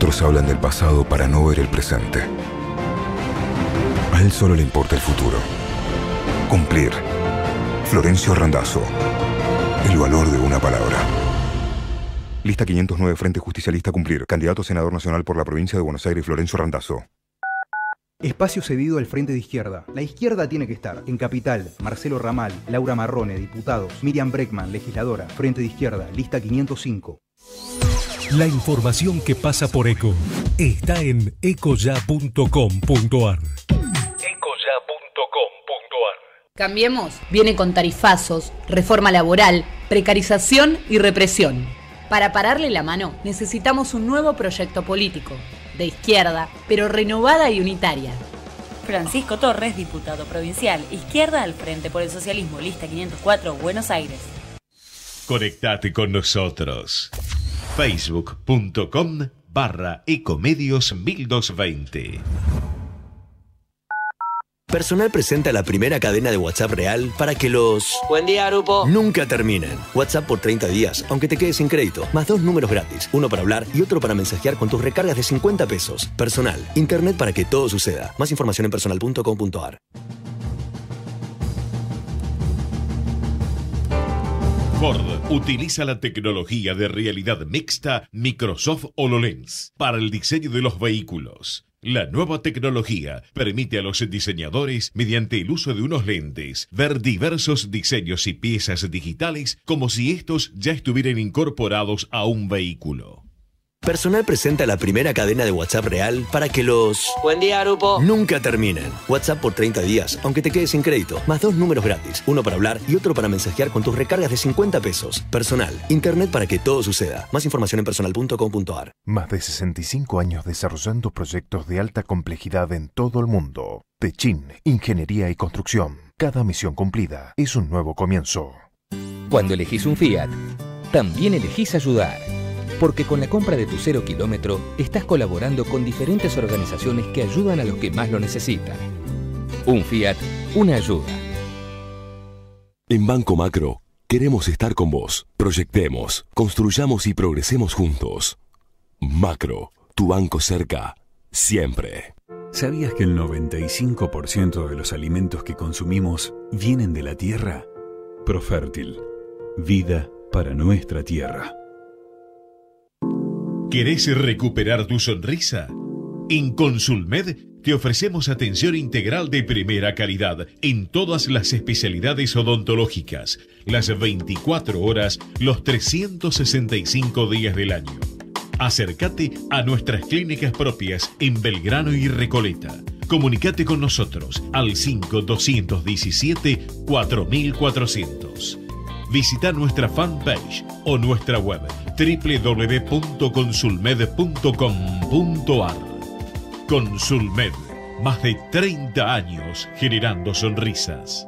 Otros hablan del pasado para no ver el presente. A él solo le importa el futuro. Cumplir. Florencio Randazzo. El valor de una palabra. Lista 509, Frente Justicialista Cumplir. Candidato a senador nacional por la provincia de Buenos Aires, Florencio Randazzo. Espacio cedido al Frente de Izquierda. La izquierda tiene que estar. En Capital, Marcelo Ramal, Laura Marrone, diputados. Miriam Breckman, legisladora. Frente de Izquierda, lista 505. La información que pasa por ECO está en ecoya.com.ar. Cambiemos viene con tarifazos, reforma laboral, precarización y represión. Para pararle la mano necesitamos un nuevo proyecto político, de izquierda, pero renovada y unitaria. Francisco Torres, diputado provincial, Izquierda al Frente por el Socialismo, lista 504, Buenos Aires. Conectate con nosotros. Facebook.com/Ecomedios 1220. Personal presenta la primera cadena de WhatsApp real para que los... Buen día, grupo. Nunca terminen. WhatsApp por 30 días, aunque te quedes sin crédito. Más 2 números gratis. Uno para hablar y otro para mensajear con tus recargas de 50 pesos. Personal. Internet para que todo suceda. Más información en personal.com.ar. Ford utiliza la tecnología de realidad mixta Microsoft HoloLens para el diseño de los vehículos. La nueva tecnología permite a los diseñadores, mediante el uso de unos lentes, ver diversos diseños y piezas digitales como si estos ya estuvieran incorporados a un vehículo. Personal presenta la primera cadena de WhatsApp real para que los... Buen día, grupo. Nunca terminen. WhatsApp por 30 días, aunque te quedes sin crédito. Más 2 números gratis. Uno para hablar y otro para mensajear con tus recargas de 50 pesos. Personal. Internet para que todo suceda. Más información en personal.com.ar. Más de 65 años desarrollando proyectos de alta complejidad en todo el mundo. Techin, Ingeniería y Construcción. Cada misión cumplida es un nuevo comienzo. Cuando elegís un Fiat, también elegís ayudar. Porque con la compra de tu 0 kilómetro estás colaborando con diferentes organizaciones que ayudan a los que más lo necesitan. Un Fiat, una ayuda. En Banco Macro queremos estar con vos. Proyectemos, construyamos y progresemos juntos. Macro, tu banco cerca, siempre. ¿Sabías que el 95% de los alimentos que consumimos vienen de la tierra? Profértil, vida para nuestra tierra. ¿Querés recuperar tu sonrisa? En Consulmed te ofrecemos atención integral de primera calidad en todas las especialidades odontológicas, las 24 horas, los 365 días del año. Acércate a nuestras clínicas propias en Belgrano y Recoleta. Comunicate con nosotros al 5217-4400. Visita nuestra fanpage o nuestra web www.consulmed.com.ar. Consulmed, más de 30 años generando sonrisas.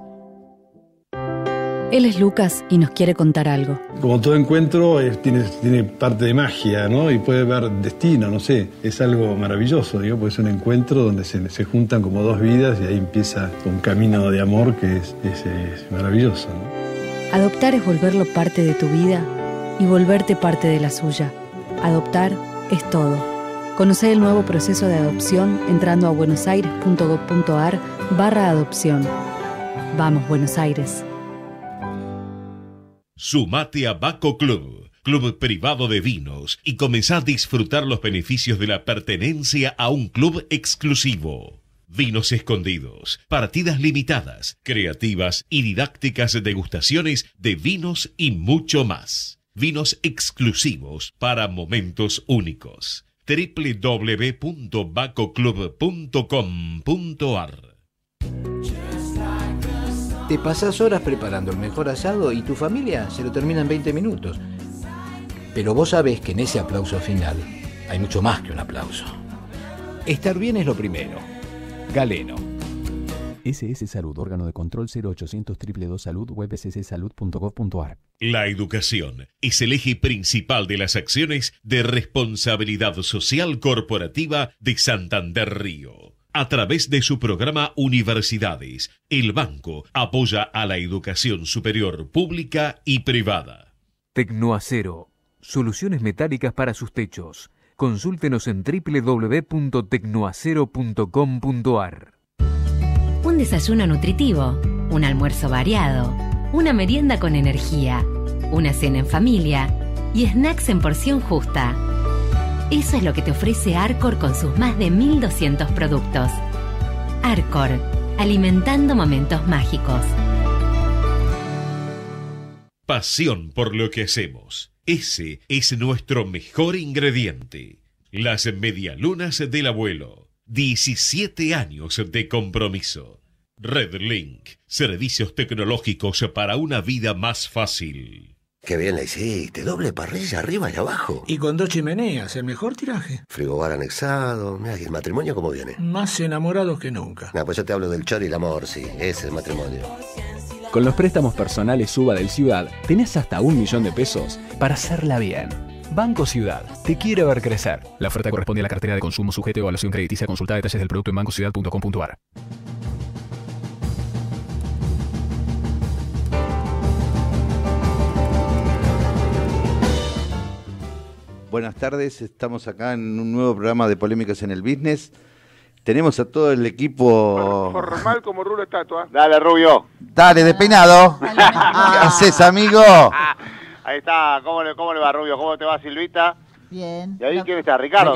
Él es Lucas y nos quiere contar algo. Como todo encuentro tiene parte de magia, ¿no? Y puede haber destino, no sé. Es algo maravilloso, digo, porque es un encuentro donde se juntan como dos vidas y ahí empieza un camino de amor que es maravilloso, ¿no? Adoptar es volverlo parte de tu vida y volverte parte de la suya. Adoptar es todo. Conoce el nuevo proceso de adopción entrando a buenosaires.gov.ar/adopción. Vamos, Buenos Aires. Sumate a Baco Club, club privado de vinos, y comenzá a disfrutar los beneficios de la pertenencia a un club exclusivo. Vinos escondidos, partidas limitadas, creativas y didácticas degustaciones de vinos y mucho más. Vinos exclusivos para momentos únicos. www.bacoclub.com.ar. Te pasás horas preparando el mejor asado y tu familia se lo termina en 20 minutos. Pero vos sabés que en ese aplauso final hay mucho más que un aplauso. Estar bien es lo primero. Galeno. SS Salud, órgano de control 0800 222 Salud, web sssalud.gov.ar. La educación es el eje principal de las acciones de responsabilidad social corporativa de Santander Río. A través de su programa Universidades, el banco apoya a la educación superior pública y privada. Tecnoacero, soluciones metálicas para sus techos. Consúltenos en www.tecnoacero.com.ar. Un desayuno nutritivo, un almuerzo variado, una merienda con energía, una cena en familia y snacks en porción justa. Eso es lo que te ofrece Arcor con sus más de 1.200 productos. Arcor, alimentando momentos mágicos. Pasión por lo que hacemos. Ese es nuestro mejor ingrediente. Las medialunas del abuelo. 17 años de compromiso. Redlink. Servicios tecnológicos para una vida más fácil. Qué bien la hiciste. Doble parrilla arriba y abajo. Y con 2 chimeneas, el mejor tiraje. Frigobar anexado. Mirá, ¿y el matrimonio cómo viene? Más enamorados que nunca. No, pues yo te hablo del chori y el amor, sí. Ese es el matrimonio. Con los préstamos personales Suba del Ciudad, tenés hasta 1 millón de pesos para hacerla bien. Banco Ciudad, te quiere ver crecer. La oferta corresponde a la cartera de consumo sujeta a evaluación crediticia. Consulta detalles del producto en bancociudad.com.ar. Buenas tardes, estamos acá en un nuevo programa de Polémicas en el Business. Tenemos a todo el equipo... Formal como rulo estatua. Dale, Rubio. Dale, de peinado. ¿Qué haces, amigo? Ahí está, ¿cómo le va, Rubio? ¿Cómo te va, Silvita? Bien. ¿Y ahí quién está? Ricardo.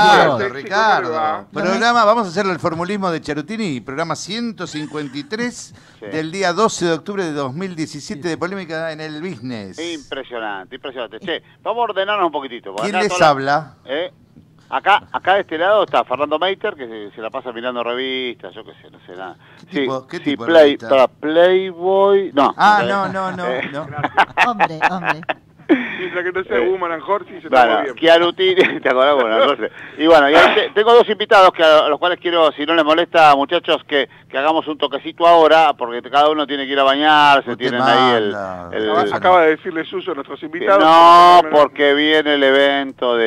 Ricardo. Programa, vamos a hacerlo el formulismo de Charutini, programa 153 del día 12 de octubre de 2017 de Polémica en el Business. Impresionante. Che, vamos a ordenarnos un poquitito. ¿Quién les habla? Acá de este lado está Fernando Meiter, que se la pasa mirando revistas, yo qué sé, no sé nada. ¿Qué tipo de revista? Para Playboy, no. No. Hombre. Mientras que no sea Woman and Horse, se está muy bien. Chiarutini, te acordás, bueno, entonces. Y bueno, y ahí tengo 2 invitados a los cuales quiero, si no les molesta, muchachos, que hagamos un toquecito ahora, porque cada uno tiene que ir a bañarse, tienen ahí el... Acaba de decirle Suso a nuestros invitados. No, porque viene el evento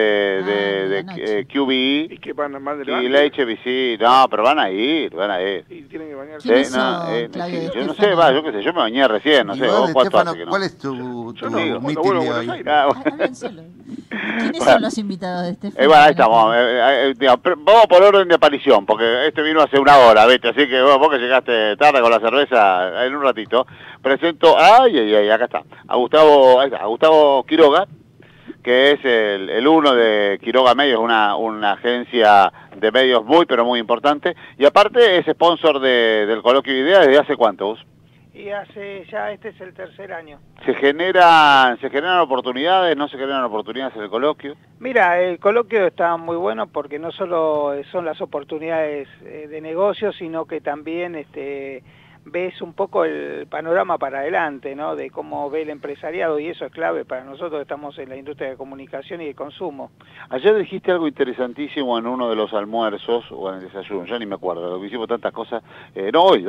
de QBE y que van mal de y la HBC. No, pero van a ir. Y tienen que bañarse. Yo no sé, yo qué sé, yo me bañé recién, no sé. ¿Cuál es tu meeting de hoy? ¿Quiénes son los invitados de este bueno, ahí estamos. Vamos por orden de aparición, porque este vino hace 1 hora, ¿viste? Así que vos que llegaste tarde con la cerveza, en un ratito, presento, acá está, a Gustavo Quiroga, que es el uno de Quiroga Medios, una agencia de medios muy, pero muy importante, y aparte es sponsor del Coloquio de Ideas. ¿Desde hace cuánto, vos? Y este es el 3er año. ¿Se generan oportunidades? ¿No se generan oportunidades en el coloquio? Mira, el coloquio está muy bueno porque no solo son las oportunidades de negocio, sino que también ves un poco el panorama para adelante, ¿no? De cómo ve el empresariado, y eso es clave para nosotros que estamos en la industria de comunicación y de consumo. Ayer dijiste algo interesantísimo en uno de los almuerzos, o en el desayuno, ya ni me acuerdo, lo que hicimos tantas cosas, no hoy,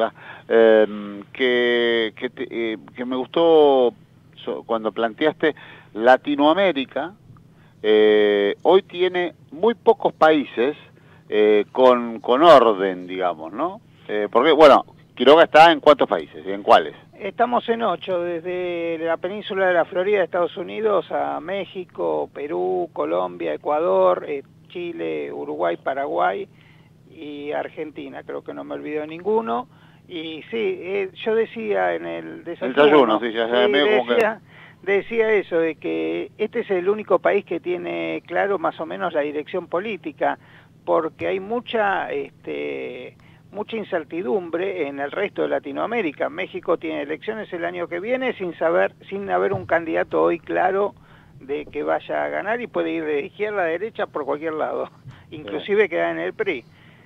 que me gustó cuando planteaste Latinoamérica, hoy tiene muy pocos países con orden, digamos, ¿no? Porque, bueno, Quiroga está en ¿cuántos países? ¿En cuáles? Estamos en 8, desde la península de la Florida de Estados Unidos a México, Perú, Colombia, Ecuador, Chile, Uruguay, Paraguay y Argentina. Creo que no me olvido ninguno. Y sí, yo decía en el desayuno, decía eso, de que este es el único país que tiene claro más o menos la dirección política, porque hay mucha incertidumbre en el resto de Latinoamérica. México tiene elecciones el año que viene sin haber un candidato hoy claro de que vaya a ganar, y puede ir de izquierda a derecha por cualquier lado, inclusive queda en el PRI.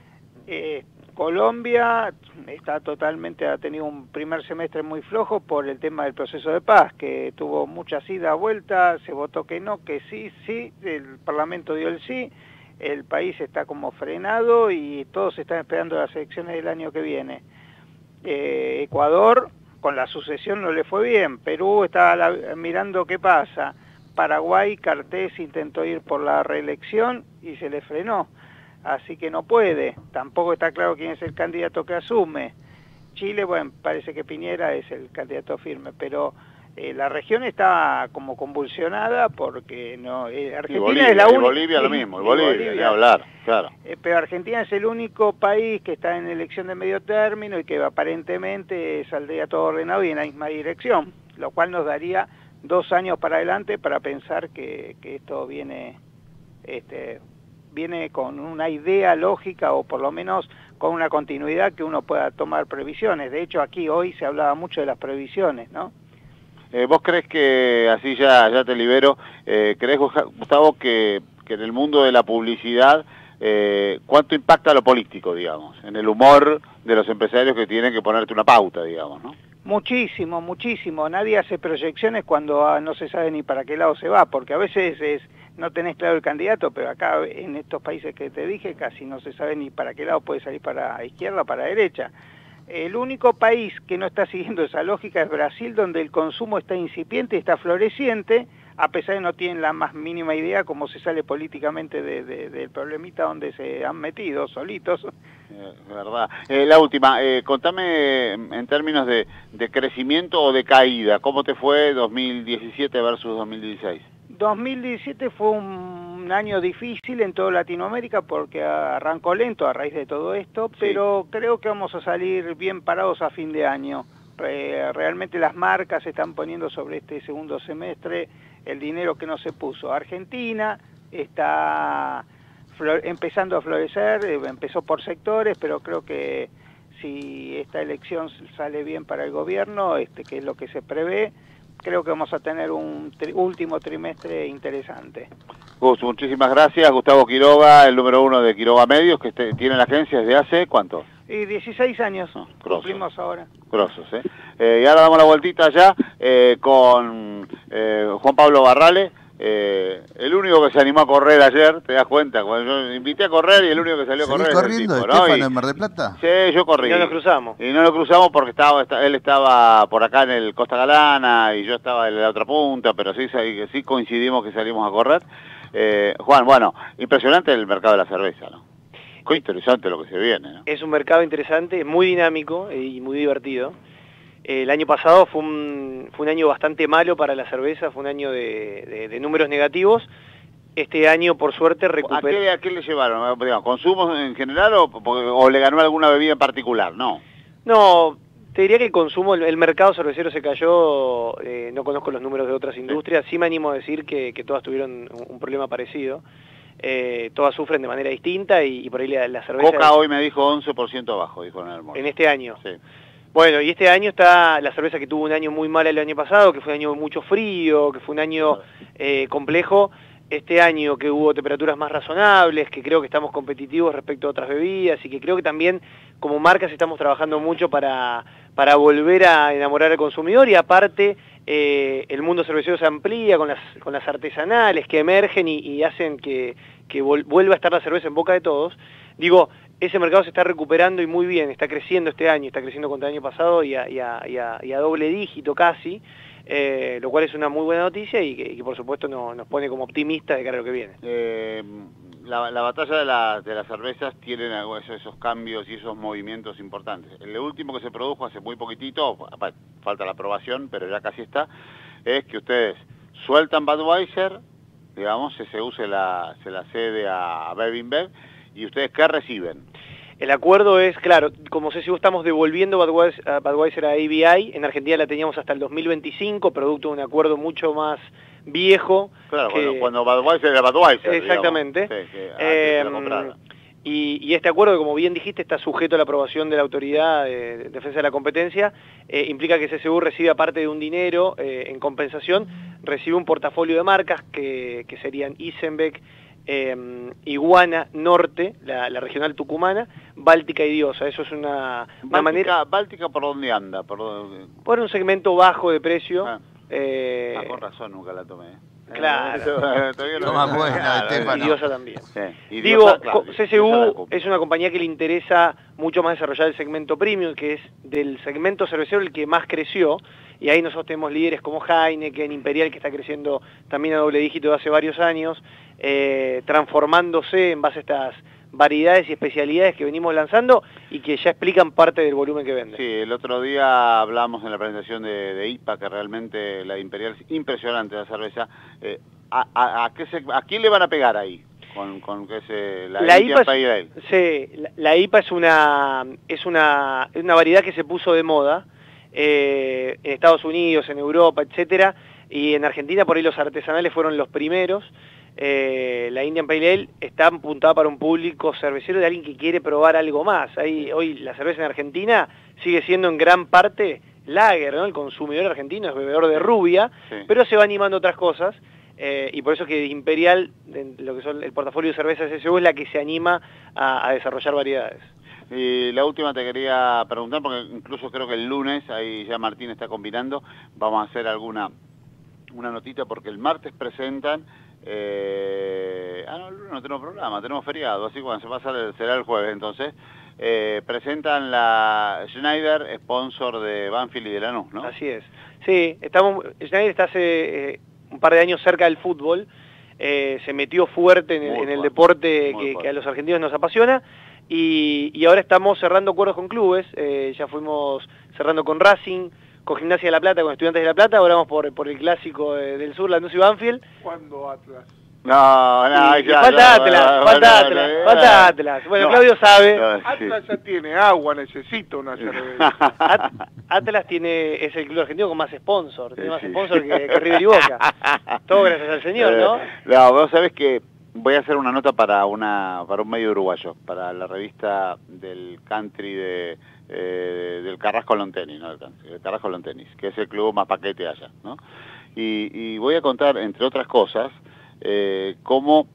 Colombia ha tenido un primer semestre muy flojo por el tema del proceso de paz, que tuvo muchas idas, vueltas, se votó que no, que sí, el Parlamento dio el sí. El país está como frenado y todos están esperando las elecciones del año que viene. Ecuador, con la sucesión no le fue bien. Perú está mirando qué pasa. Paraguay, Cartés intentó ir por la reelección y se le frenó. Así que no puede. Tampoco está claro quién es el candidato que asume. Chile, bueno, parece que Piñera es el candidato firme, pero La región está como convulsionada porque no Argentina Bolivia, es la única. Bolivia lo mismo, Bolivia, ni hablar, claro. Pero Argentina es el único país que está en elección de medio término y que aparentemente saldría todo ordenado y en la misma dirección, lo cual nos daría 2 años para adelante para pensar que esto viene con una idea lógica o por lo menos con una continuidad que uno pueda tomar previsiones. De hecho, aquí hoy se hablaba mucho de las previsiones, ¿no? ¿Vos crees que, así ya te libero, crees, Gustavo, que en el mundo de la publicidad, cuánto impacta lo político, digamos, en el humor de los empresarios que tienen que ponerte una pauta, digamos, ¿no? Muchísimo, muchísimo. Nadie hace proyecciones cuando no se sabe ni para qué lado se va, porque a veces no tenés claro el candidato, pero acá en estos países que te dije casi no se sabe ni para qué lado puede salir, para izquierda o para derecha. El único país que no está siguiendo esa lógica es Brasil, donde el consumo está incipiente y está floreciente, a pesar de que no tienen la más mínima idea cómo se sale políticamente del problemita donde se han metido solitos. Verdad. La última, contame en términos de crecimiento o de caída, ¿cómo te fue 2017 versus 2016? 2017 fue un año difícil en toda Latinoamérica porque arrancó lento a raíz de todo esto, pero creo que vamos a salir bien parados a fin de año. Realmente las marcas están poniendo sobre este segundo semestre el dinero que no se puso. Argentina está empezando a florecer, empezó por sectores, pero creo que si esta elección sale bien para el gobierno, que es lo que se prevé, creo que vamos a tener un último trimestre interesante. Muchísimas gracias. Gustavo Quiroga, el número 1 de Quiroga Medios, que tiene la agencia desde hace, ¿cuánto? Y 16 años, cumplimos ahora. Grosos, y ahora damos la vueltita ya con Juan Pablo Barrale, el único que se animó a correr ayer, ¿te das cuenta? Cuando yo invité a correr y el único que salió a correr corriendo, es el tipo, Estefano, ¿no? en Mar del Plata? Sí, yo corrí. Y no nos cruzamos. Y no lo cruzamos porque él estaba por acá en el Costa Galana y yo estaba en la otra punta, pero sí coincidimos que salimos a correr. Juan, bueno, impresionante el mercado de la cerveza, ¿no? Qué interesante lo que se viene, ¿no? Es un mercado interesante, muy dinámico y muy divertido. El año pasado fue un año bastante malo para la cerveza, fue un año de números negativos. Este año, por suerte, recuperó. ¿A qué le llevaron? Digamos, ¿consumos en general o le ganó alguna bebida en particular? No. No, te diría que el consumo, el mercado cervecero se cayó, no conozco los números de otras industrias, sí me animo a decir que todas tuvieron un problema parecido. Todas sufren de manera distinta y por ahí la cerveza... Coca hoy me dijo 11% abajo, dijo en el almuerzo. En este año. Sí. Bueno, y este año está la cerveza que tuvo un año muy mal el año pasado, que fue un año de mucho frío, que fue un año complejo. Este año que hubo temperaturas más razonables, que creo que estamos competitivos respecto a otras bebidas y que creo que también como marcas estamos trabajando mucho para volver a enamorar al consumidor y aparte el mundo cervecero se amplía con las artesanales que emergen y hacen que vuelva a estar la cerveza en boca de todos. Digo, ese mercado se está recuperando y muy bien, está creciendo este año, está creciendo contra el año pasado y a doble dígito casi, lo cual es una muy buena noticia y que por supuesto nos pone como optimistas de cara a lo que viene. La batalla de las cervezas tiene esos cambios y esos movimientos importantes. El último que se produjo hace muy poquitito, falta la aprobación, pero ya casi está, es que ustedes sueltan Budweiser, digamos, CSU se la cede a Bev InBev, y ustedes ¿qué reciben? El acuerdo es, claro, como CSU estamos devolviendo Budweiser a ABI, en Argentina la teníamos hasta el 2025, producto de un acuerdo mucho más viejo. Claro, cuando Budweiser era Budweiser. Exactamente. Digamos, sí, que la compraron. Y este acuerdo, como bien dijiste, está sujeto a la aprobación de la Autoridad de Defensa de la Competencia, implica que CSU recibe aparte de un dinero en compensación, recibe un portafolio de marcas que serían Isenbeck, Iguana Norte, la regional tucumana, Báltica y Diosa. Eso es una manera... ¿Báltica por dónde anda? Por un segmento bajo de precio. Con razón nunca la tomé. Claro. Toma buena, y Diosa también. Sí. Y Digo, Diosa, claro, CSU es una compañía que le interesa mucho más desarrollar el segmento premium, que es del segmento cervecero el que más creció, y ahí nosotros tenemos líderes como Heineken, Imperial, que está creciendo también a doble dígito de hace varios años, transformándose en base a estas variedades y especialidades que venimos lanzando y que ya explican parte del volumen que vende. Sí, el otro día hablamos en la presentación de IPA, que realmente la Imperial es impresionante la cerveza. ¿A quién le van a pegar ahí? Con que la IPA Pale Ale. Sí, la IPA es una variedad que se puso de moda en Estados Unidos, en Europa, etcétera, y en Argentina por ahí los artesanales fueron los primeros. La Indian Pale Ale está apuntada para un público cervecero de alguien que quiere probar algo más. Hoy la cerveza en Argentina sigue siendo en gran parte lager, ¿no? El consumidor argentino es bebedor de rubia, sí, pero se va animando a otras cosas. Y por eso que Imperial, lo que son el portafolio de cervezas SSU, es la que se anima a desarrollar variedades. Y la última te quería preguntar, porque incluso creo que el lunes, ahí ya Martín está combinando, vamos a hacer una notita, porque el martes presentan, no, el lunes no tenemos programa, tenemos feriado, así que cuando se pasa será el jueves, entonces, presentan la Schneider, sponsor de Banfield y de Lanús, ¿no? Así es. Sí, Schneider está hace un par de años cerca del fútbol, se metió fuerte en el deporte que a los argentinos nos apasiona, y ahora estamos cerrando acuerdos con clubes, ya fuimos cerrando con Racing, con Gimnasia de La Plata, con Estudiantes de La Plata, ahora vamos por el clásico del sur, Lanús y Banfield. ¿Cuándo Atlas? No, ya, falta Atlas. Bueno, Claudio sabe. Atlas ya tiene agua, necesita una cerveza. Atlas es el club argentino con más sponsor, tiene más sponsor que River y Boca. Todo gracias al señor, ¿no? No, vos sabés que voy a hacer una nota para un medio uruguayo, para la revista del country del Carrasco Lawn Tennis, ¿no? El Carrasco Lawn Tennis, que es el club más paquete allá, ¿no? Y voy a contar, entre otras cosas, cómo,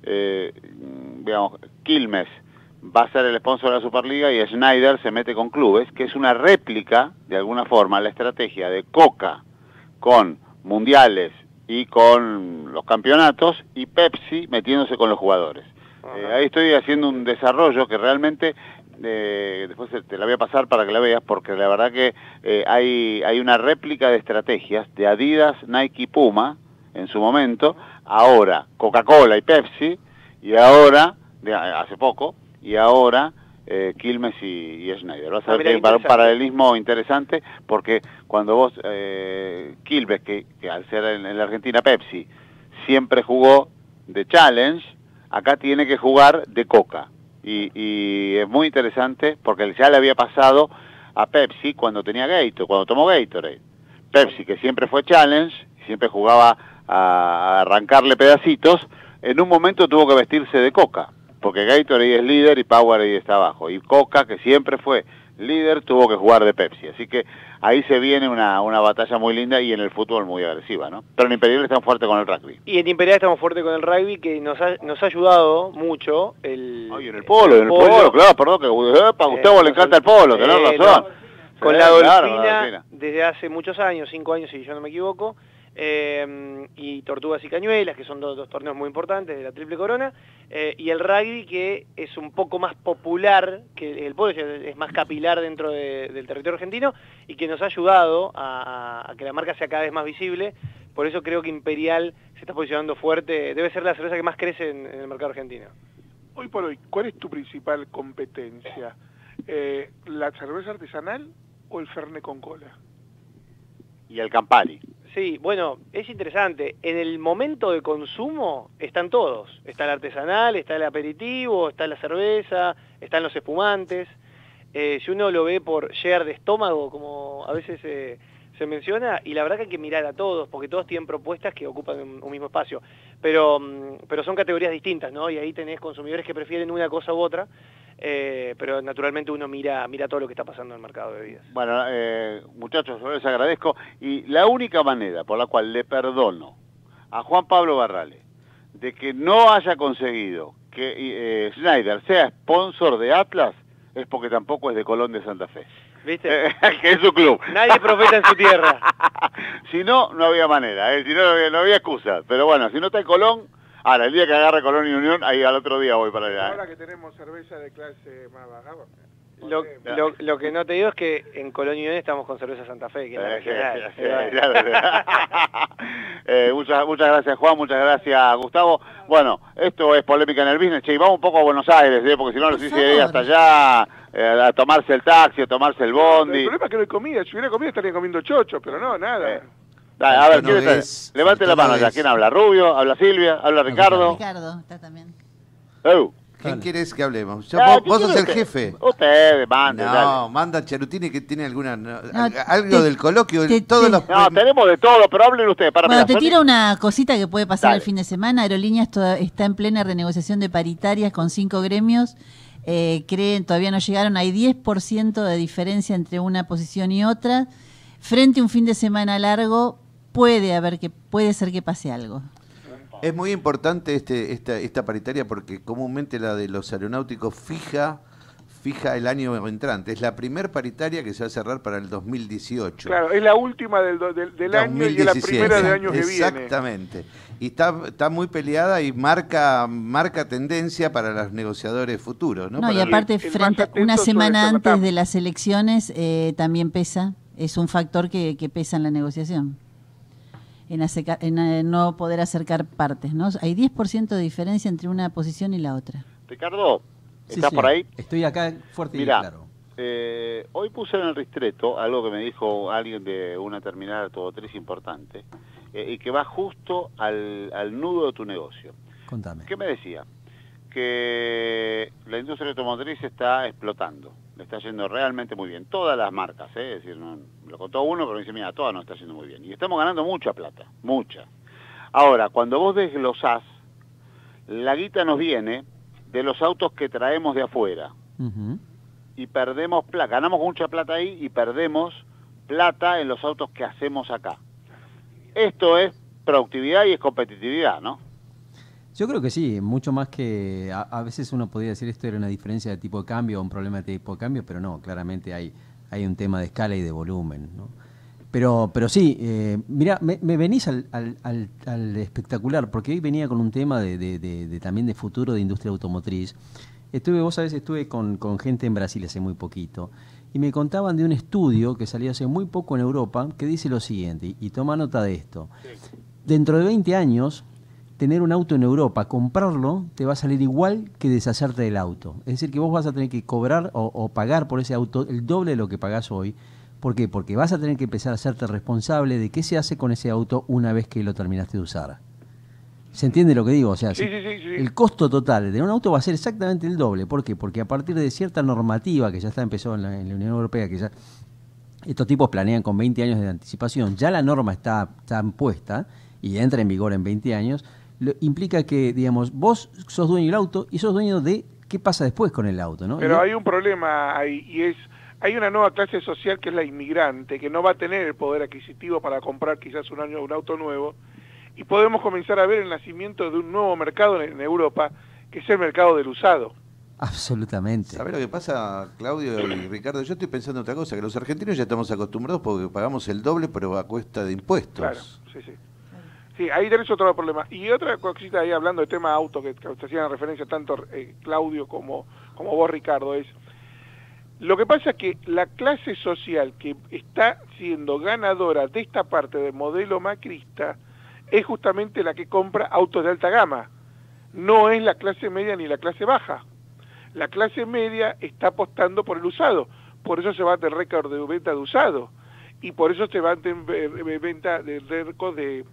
digamos, Quilmes va a ser el sponsor de la Superliga y Schneider se mete con clubes, que es una réplica, de alguna forma, la estrategia de Coca con mundiales y con los campeonatos, y Pepsi metiéndose con los jugadores. Ahí estoy haciendo un desarrollo que realmente, después te la voy a pasar para que la veas, porque la verdad que hay una réplica de estrategias de Adidas, Nike y Puma, en su momento, ahora Coca-Cola y Pepsi, y ahora, hace poco, y ahora Quilmes y Schneider. Vas a ver que hay un paralelismo interesante, porque cuando vos, Quilmes, que al ser en la Argentina Pepsi, siempre jugó de Challenge, acá tiene que jugar de Coca. Y es muy interesante, porque ya le había pasado a Pepsi cuando tenía Gatorade, cuando tomó Gatorade. Pepsi, que siempre fue Challenge, siempre jugaba a arrancarle pedacitos, en un momento tuvo que vestirse de Coca, porque Gatorade es líder y Powerade está abajo, y Coca, que siempre fue líder, tuvo que jugar de Pepsi, así que ahí se viene una batalla muy linda, y en el fútbol muy agresiva, ¿no? Pero en Imperial están fuertes con el rugby. Y en Imperial estamos fuertes con el rugby, que nos ha ayudado mucho en el polo, claro, perdón, que a Gustavo le encanta el polo, tenés razón. Con la Dolfina, desde hace muchos años, 5 años si yo no me equivoco, y Tortugas y Cañuelas, que son dos torneos muy importantes de la Triple Corona, y el rugby, que es un poco más popular, que el polo es más capilar dentro del territorio argentino, y que nos ha ayudado a que la marca sea cada vez más visible. Por eso creo que Imperial se está posicionando fuerte, debe ser la cerveza que más crece en el mercado argentino. Hoy por hoy, ¿cuál es tu principal competencia? ¿La cerveza artesanal o el Fernet con cola? Y el Campari. Sí, bueno, es interesante. En el momento de consumo están todos. Está el artesanal, está el aperitivo, está la cerveza, están los espumantes. Si uno lo ve por share de estómago, como a veces se menciona, y la verdad que hay que mirar a todos, porque todos tienen propuestas que ocupan un mismo espacio. Pero son categorías distintas, ¿no? Y ahí tenés consumidores que prefieren una cosa u otra. Pero naturalmente uno mira todo lo que está pasando en el mercado de bebidas. Bueno, muchachos, yo les agradezco, y la única manera por la cual le perdono a Juan Pablo Barrale de que no haya conseguido que Schneider sea sponsor de Atlas es porque tampoco es de Colón de Santa Fe. ¿Viste? Que es su club. Nadie profeta en su tierra. Si no, no había manera, si no había excusa. Pero bueno, si no está en Colón, ahora, el día que agarre Colón y Unión, ahí al otro día voy para allá. Ahora que tenemos cerveza de clase más baja, Lo que no te digo es que en Colonia Unión estamos con cerveza Santa Fe, que es la regional. Muchas gracias, Juan, muchas gracias, Gustavo. Bueno, esto es Polémica en el Business. Che, y vamos un poco a Buenos Aires, porque si no, los hice ir hasta allá, a tomarse el taxi, a tomarse el bondi. El problema es que no hay comida. Si hubiera comida estaría comiendo chocho, pero no, nada. A ver, ¿quién está? Levante la mano ya. ¿Quién habla? ¿Rubio? ¿Habla Silvia? ¿Habla Ricardo? Ricardo está también. ¿Quién quieres que hablemos? ¿quién ¿Vos sos quiere el usted? jefe? Usted, mande. No, manda Charutini que tiene alguna... algo del coloquio. Todos los... No, tenemos de todo, pero hablen ustedes. Bueno, te tiro una cosita que puede pasar el fin de semana. Aerolíneas está en plena renegociación de paritarias con 5 gremios. Todavía no llegaron. Hay 10% de diferencia entre una posición y otra. Frente a un fin de semana largo, puede ser que pase algo. Es muy importante esta paritaria porque comúnmente la de los aeronáuticos fija el año entrante. Es la primer paritaria que se va a cerrar para el 2018. Claro, es la última del año y es la primera del año que viene. Exactamente. Y está muy peleada y marca tendencia para los negociadores futuros, ¿no? Y aparte, una semana antes de las elecciones también pesa. Es un factor que pesa en la negociación. En no poder acercar partes, ¿no? Hay 10% de diferencia entre una posición y la otra. Ricardo, ¿estás por ahí? Estoy acá fuerte y claro. Hoy puse en el Ristretto algo que me dijo alguien de una terminal automotriz importante y que va justo al nudo de tu negocio. Contame. ¿Qué me decía? Que la industria automotriz está explotando, le está yendo realmente muy bien, todas las marcas, es decir, lo contó uno, pero me dice, mira, todas nos está yendo muy bien, y estamos ganando mucha plata, mucha. Ahora, cuando vos desglosás, la guita nos viene de los autos que traemos de afuera, y perdemos plata, ganamos mucha plata ahí y perdemos plata en los autos que hacemos acá. Esto es productividad y es competitividad, ¿no? Yo creo que sí, mucho más que a veces uno podría decir esto era una diferencia de tipo de cambio o un problema de tipo de cambio, pero no, claramente hay un tema de escala y de volumen, ¿no? Pero sí, mirá, me venís al espectacular, porque hoy venía con un tema también de futuro de industria automotriz. Vos sabés, estuve con gente en Brasil hace muy poquito, y me contaban de un estudio que salió hace muy poco en Europa, que dice lo siguiente, y toma nota de esto. Dentro de 20 años... tener un auto en Europa, comprarlo, te va a salir igual que deshacerte del auto. Es decir, que vos vas a tener que cobrar o pagar por ese auto el doble de lo que pagás hoy. ¿Por qué? Porque vas a tener que empezar a hacerte responsable de qué se hace con ese auto una vez que lo terminaste de usar. ¿Se entiende lo que digo? O sea, sí. El costo total de un auto va a ser exactamente el doble. ¿Por qué? Porque a partir de cierta normativa que ya empezó en la Unión Europea, que ya estos tipos planean con 20 años de anticipación, ya la norma está puesta y entra en vigor en 20 años, implica que, digamos, vos sos dueño del auto y sos dueño de qué pasa después con el auto, ¿no? Pero hay un problema ahí, y hay una nueva clase social que es la inmigrante, que no va a tener el poder adquisitivo para comprar quizás un auto nuevo, y podemos comenzar a ver el nacimiento de un nuevo mercado en Europa, que es el mercado del usado. Absolutamente. ¿Sabés lo que pasa, Claudio y Ricardo? Yo estoy pensando otra cosa, que los argentinos ya estamos acostumbrados porque pagamos el doble, pero a cuesta de impuestos. Claro, sí. Sí, ahí tenés otro problema. Y otra cosita ahí hablando del tema auto, que te hacían referencia tanto Claudio como vos, Ricardo, es... Lo que pasa es que la clase social que está siendo ganadora de esta parte del modelo macrista es justamente la que compra autos de alta gama. No es la clase media ni la clase baja. La clase media está apostando por el usado. Por eso se va del récord de venta de usado. Y por eso se va de venta del récord de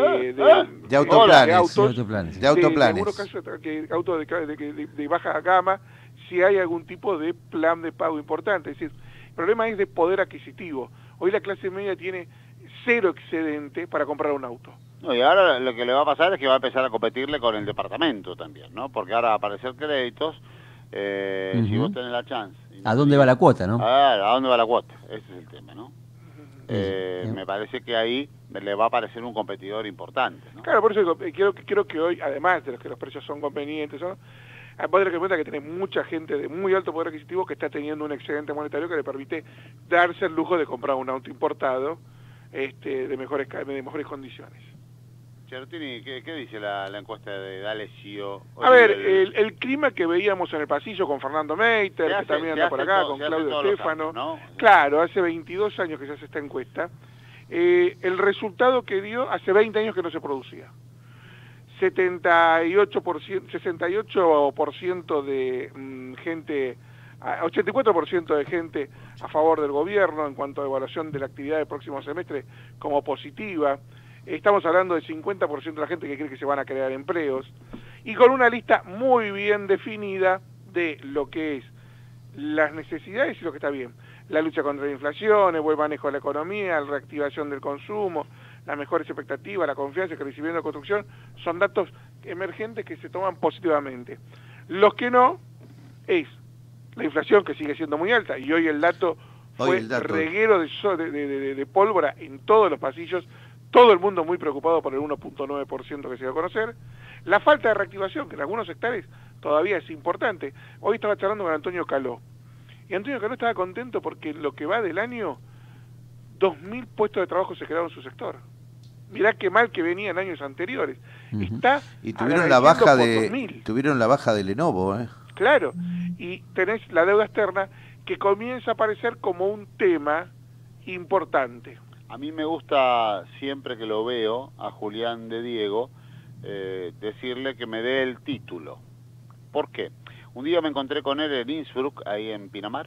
autoplanes. De algunos casos, autos de baja gama, si hay algún tipo de plan de pago importante. Es decir, el problema es de poder adquisitivo. Hoy la clase media tiene cero excedente para comprar un auto. No, y ahora lo que le va a pasar es que va a empezar a competirle con el departamento también, ¿no? Porque ahora va a aparecer créditos, si vos tenés la chance. ¿A dónde va la cuota, no? ¿A dónde va la cuota? Ese es el tema, ¿no? Me parece que ahí le va a aparecer un competidor importante, ¿no? Claro, por eso digo, creo que hoy, además de los que los precios son convenientes, vos tenés que cuenta que tenés mucha gente de muy alto poder adquisitivo que está teniendo un excedente monetario que le permite darse el lujo de comprar un auto importado de mejores condiciones. Chertini, ¿qué dice la encuesta de D'Alessio? A ver, el clima que veíamos en el pasillo con Fernando Meiter, que también anda por acá, con Claudio Stefano. ¿No? Claro, hace 22 años que se hace esta encuesta. El resultado que dio hace 20 años que no se producía. 68% de gente, 84% de gente a favor del gobierno en cuanto a evaluación de la actividad del próximo semestre como positiva. Estamos hablando de 50% de la gente que cree que se van a crear empleos, y con una lista muy bien definida de lo que es las necesidades y lo que está bien. La lucha contra la inflación, el buen manejo de la economía, la reactivación del consumo, las mejores expectativas, la confianza, el crecimiento de la construcción, son datos emergentes que se toman positivamente. Los que no es la inflación, que sigue siendo muy alta, y hoy el dato fue reguero de pólvora en todos los pasillos, todo el mundo muy preocupado por el 1.9% que se va a conocer. La falta de reactivación, que en algunos sectores todavía es importante. Hoy estaba charlando con Antonio Caló, y Antonio Caló estaba contento porque lo que va del año, 2.000 puestos de trabajo se crearon en su sector. Mirá qué mal que venía en años anteriores. Está y tuvieron la baja de Lenovo, ¿eh? Claro, y tenés la deuda externa que comienza a aparecer como un tema importante. A mí me gusta, siempre que lo veo, a Julián de Diego, decirle que me dé el título. ¿Por qué? Un día me encontré con él en Innsbruck, ahí en Pinamar,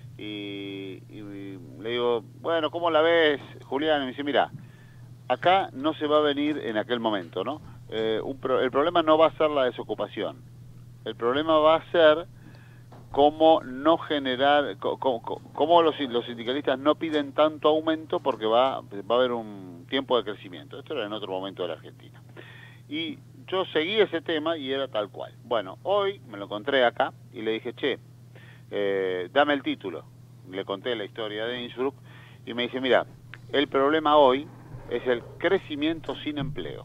y le digo, bueno, ¿cómo la ves, Julián? Y me dice, mira, acá no se va a venir en aquel momento, ¿no? El problema no va a ser la desocupación. El problema va a ser cómo no generar, cómo los sindicalistas no piden tanto aumento porque va a haber un tiempo de crecimiento. Esto era en otro momento de la Argentina. Y yo seguí ese tema y era tal cual. Bueno, hoy me lo encontré acá y le dije, che, dame el título. Le conté la historia de Innsbruck y me dice, mira, el problema hoy es el crecimiento sin empleo.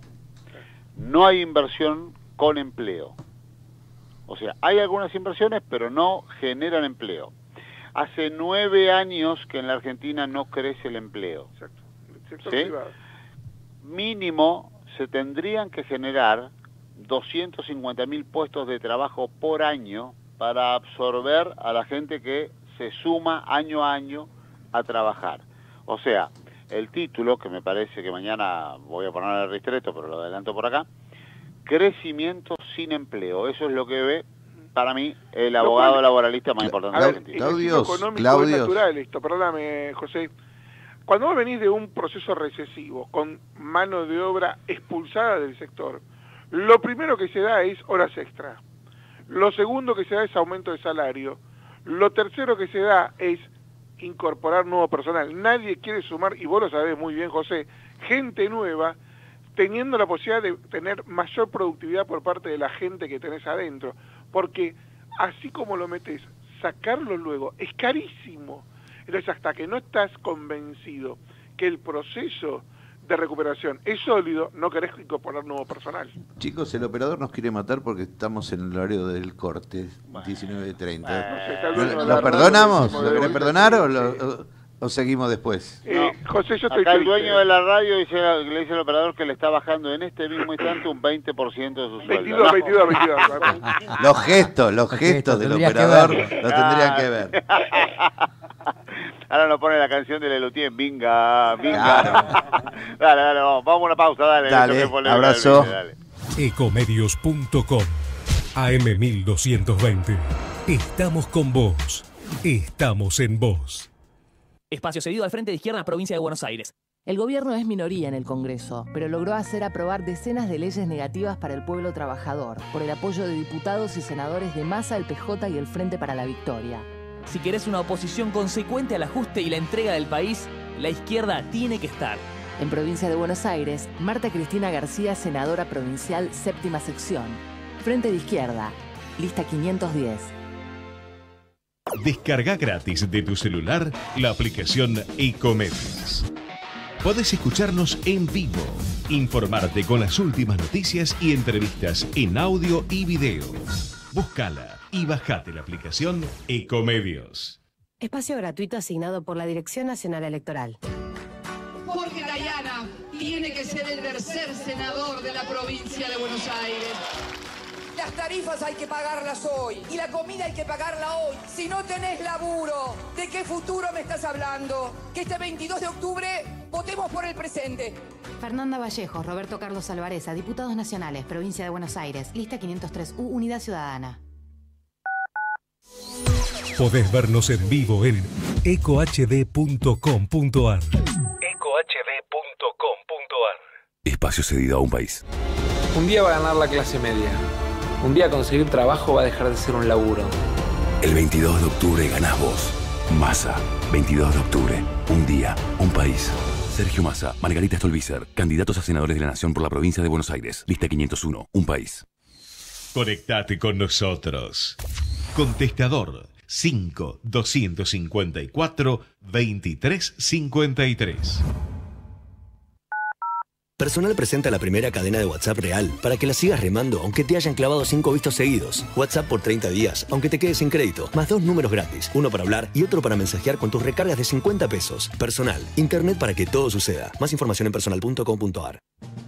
No hay inversión con empleo. O sea, hay algunas inversiones, pero no generan empleo. Hace 9 años que en la Argentina no crece el empleo. Exacto. El sector ¿sí? privado. Mínimo se tendrían que generar 250.000 puestos de trabajo por año para absorber a la gente que se suma año a año a trabajar. O sea, el título, que me parece que mañana voy a poner el ristreto, pero lo adelanto por acá, crecimiento sin empleo. Eso es lo que ve, para mí, el abogado laboralista más importante de la Argentina. Claudio, es natural esto, perdóname, José. Cuando vos venís de un proceso recesivo, con mano de obra expulsada del sector, lo primero que se da es horas extra. Lo segundo que se da es aumento de salario. Lo tercero que se da es incorporar nuevo personal. Nadie quiere sumar, y vos lo sabés muy bien, José, gente nueva, teniendo la posibilidad de tener mayor productividad por parte de la gente que tenés adentro, porque así como lo metés, sacarlo luego es carísimo. Entonces, hasta que no estás convencido que el proceso de recuperación es sólido, no querés incorporar nuevo personal. Chicos, el operador nos quiere matar porque estamos en el horario del corte, 19:30. ¿Lo perdonamos? ¿Lo querés perdonar o seguimos después? José, yo estoy acá el dueño de la radio le dice al operador que le está bajando en este mismo instante un 20% de su sueldo. 22. Los gestos del operador lo tendrían que ver. Ahora nos pone la canción de Lelutier, Vinga. Claro. Dale, vamos a una pausa, dale. Abrazo. Ecomedios.com AM1220. Estamos con vos. Estamos en vos. Espacio cedido al Frente de Izquierda, provincia de Buenos Aires. El gobierno es minoría en el Congreso, pero logró hacer aprobar decenas de leyes negativas para el pueblo trabajador, por el apoyo de diputados y senadores de Massa, el PJ y el Frente para la Victoria. Si querés una oposición consecuente al ajuste y la entrega del país, la izquierda tiene que estar. En provincia de Buenos Aires, Marta Cristina García, senadora provincial, 7ª sección. Frente de Izquierda, lista 510. Descarga gratis de tu celular la aplicación Ecomedios. Podés escucharnos en vivo, informarte con las últimas noticias y entrevistas en audio y video. Búscala y bajate la aplicación Ecomedios. Espacio gratuito asignado por la Dirección Nacional Electoral. Jorge Dayana tiene que ser el tercer senador de la provincia de Buenos Aires. Las tarifas hay que pagarlas hoy y la comida hay que pagarla hoy. Si no tenés laburo, ¿de qué futuro me estás hablando? Que este 22 de octubre votemos por el presente. Fernanda Vallejo, Roberto Carlos Alvareza, Diputados Nacionales, Provincia de Buenos Aires, lista 503U, Unidad Ciudadana. Podés vernos en vivo en ecohd.com.ar. Espacio cedido a un país. Un día va a ganar la clase media. Un día conseguir trabajo va a dejar de ser un laburo. El 22 de octubre ganás vos. Massa. 22 de octubre. Un día, un país. Sergio Massa, Margarita Stolbizer, candidatos a senadores de la Nación por la provincia de Buenos Aires. Lista 501, un país. Conectate con nosotros. Contestador 5-254-2353. Personal presenta la primera cadena de WhatsApp real para que la sigas remando aunque te hayan clavado 5 vistos seguidos. WhatsApp por 30 días, aunque te quedes sin crédito. Más 2 números gratis. Uno para hablar y otro para mensajear con tus recargas de 50 pesos. Personal. Internet para que todo suceda. Más información en personal.com.ar.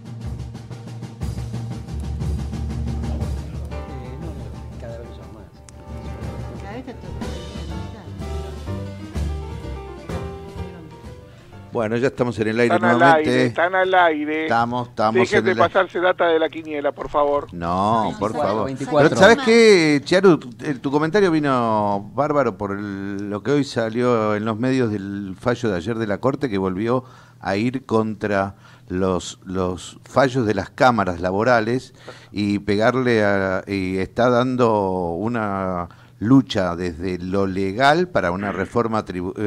Bueno, ya estamos en el aire Están nuevamente. Están al aire. Estamos Dejen en de el pasarse data de la quiniela, por favor. No, por favor. 24. Pero, ¿sabes qué, Chiaru? Tu comentario vino bárbaro por lo que hoy salió en los medios del fallo de ayer de la Corte, que volvió a ir contra los fallos de las cámaras laborales y y está dando una lucha desde lo legal para una reforma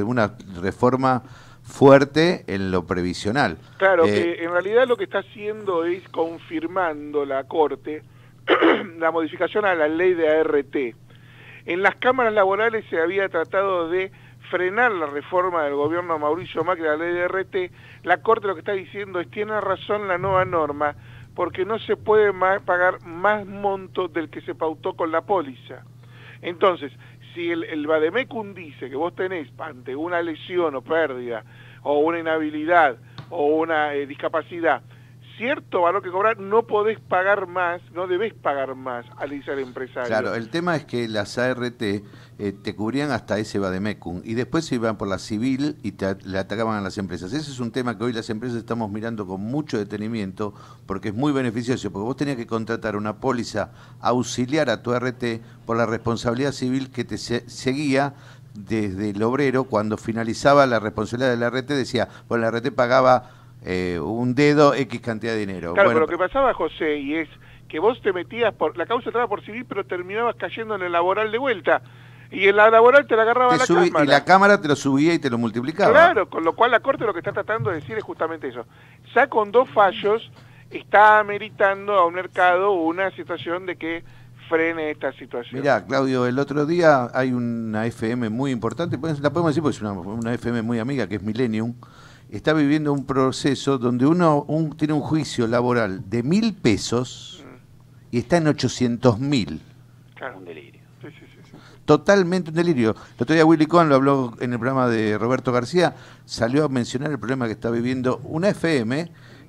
fuerte en lo previsional. Claro, que en realidad lo que está haciendo es confirmando la Corte la modificación a la ley de ART. En las cámaras laborales se había tratado de frenar la reforma del gobierno de Mauricio Macri a la ley de ART. La Corte lo que está diciendo es, tiene razón la nueva norma, porque no se puede pagar más monto del que se pautó con la póliza. Entonces, si el Vademecum dice que vos tenés ante una lesión o pérdida, o una inhabilidad, o una discapacidad, cierto valor que cobrar, no podés pagar más, no debés pagar más, dice el empresario. Claro, el tema es que las ART te cubrían hasta ese Vademecum y después se iban por la civil y le atacaban a las empresas. Ese es un tema que hoy las empresas estamos mirando con mucho detenimiento porque es muy beneficioso, porque vos tenías que contratar una póliza auxiliar a tu ART por la responsabilidad civil que te seguía desde el obrero. Cuando finalizaba la responsabilidad de la ART decía, bueno, la ART pagaba un dedo, X cantidad de dinero. Claro, bueno, pero lo que pasaba, José, y es que vos te metías la causa entraba por civil, pero terminabas cayendo en el laboral de vuelta. Y en la laboral te la agarraba la cámara. Y la cámara te lo subía y te lo multiplicaba. Claro, con lo cual la Corte lo que está tratando de decir es justamente eso. Ya con 2 fallos está ameritando a un mercado una situación de que frene esta situación. Mirá, Claudio, el otro día hay una FM muy importante, la podemos decir porque es una FM muy amiga, que es Millennium. Está viviendo un proceso donde uno tiene un juicio laboral de 1.000 pesos y está en 800.000. Claro, un delirio. Sí. Totalmente un delirio. El otro día Willy Cohen lo habló en el programa de Roberto García, salió a mencionar el problema que está viviendo una FM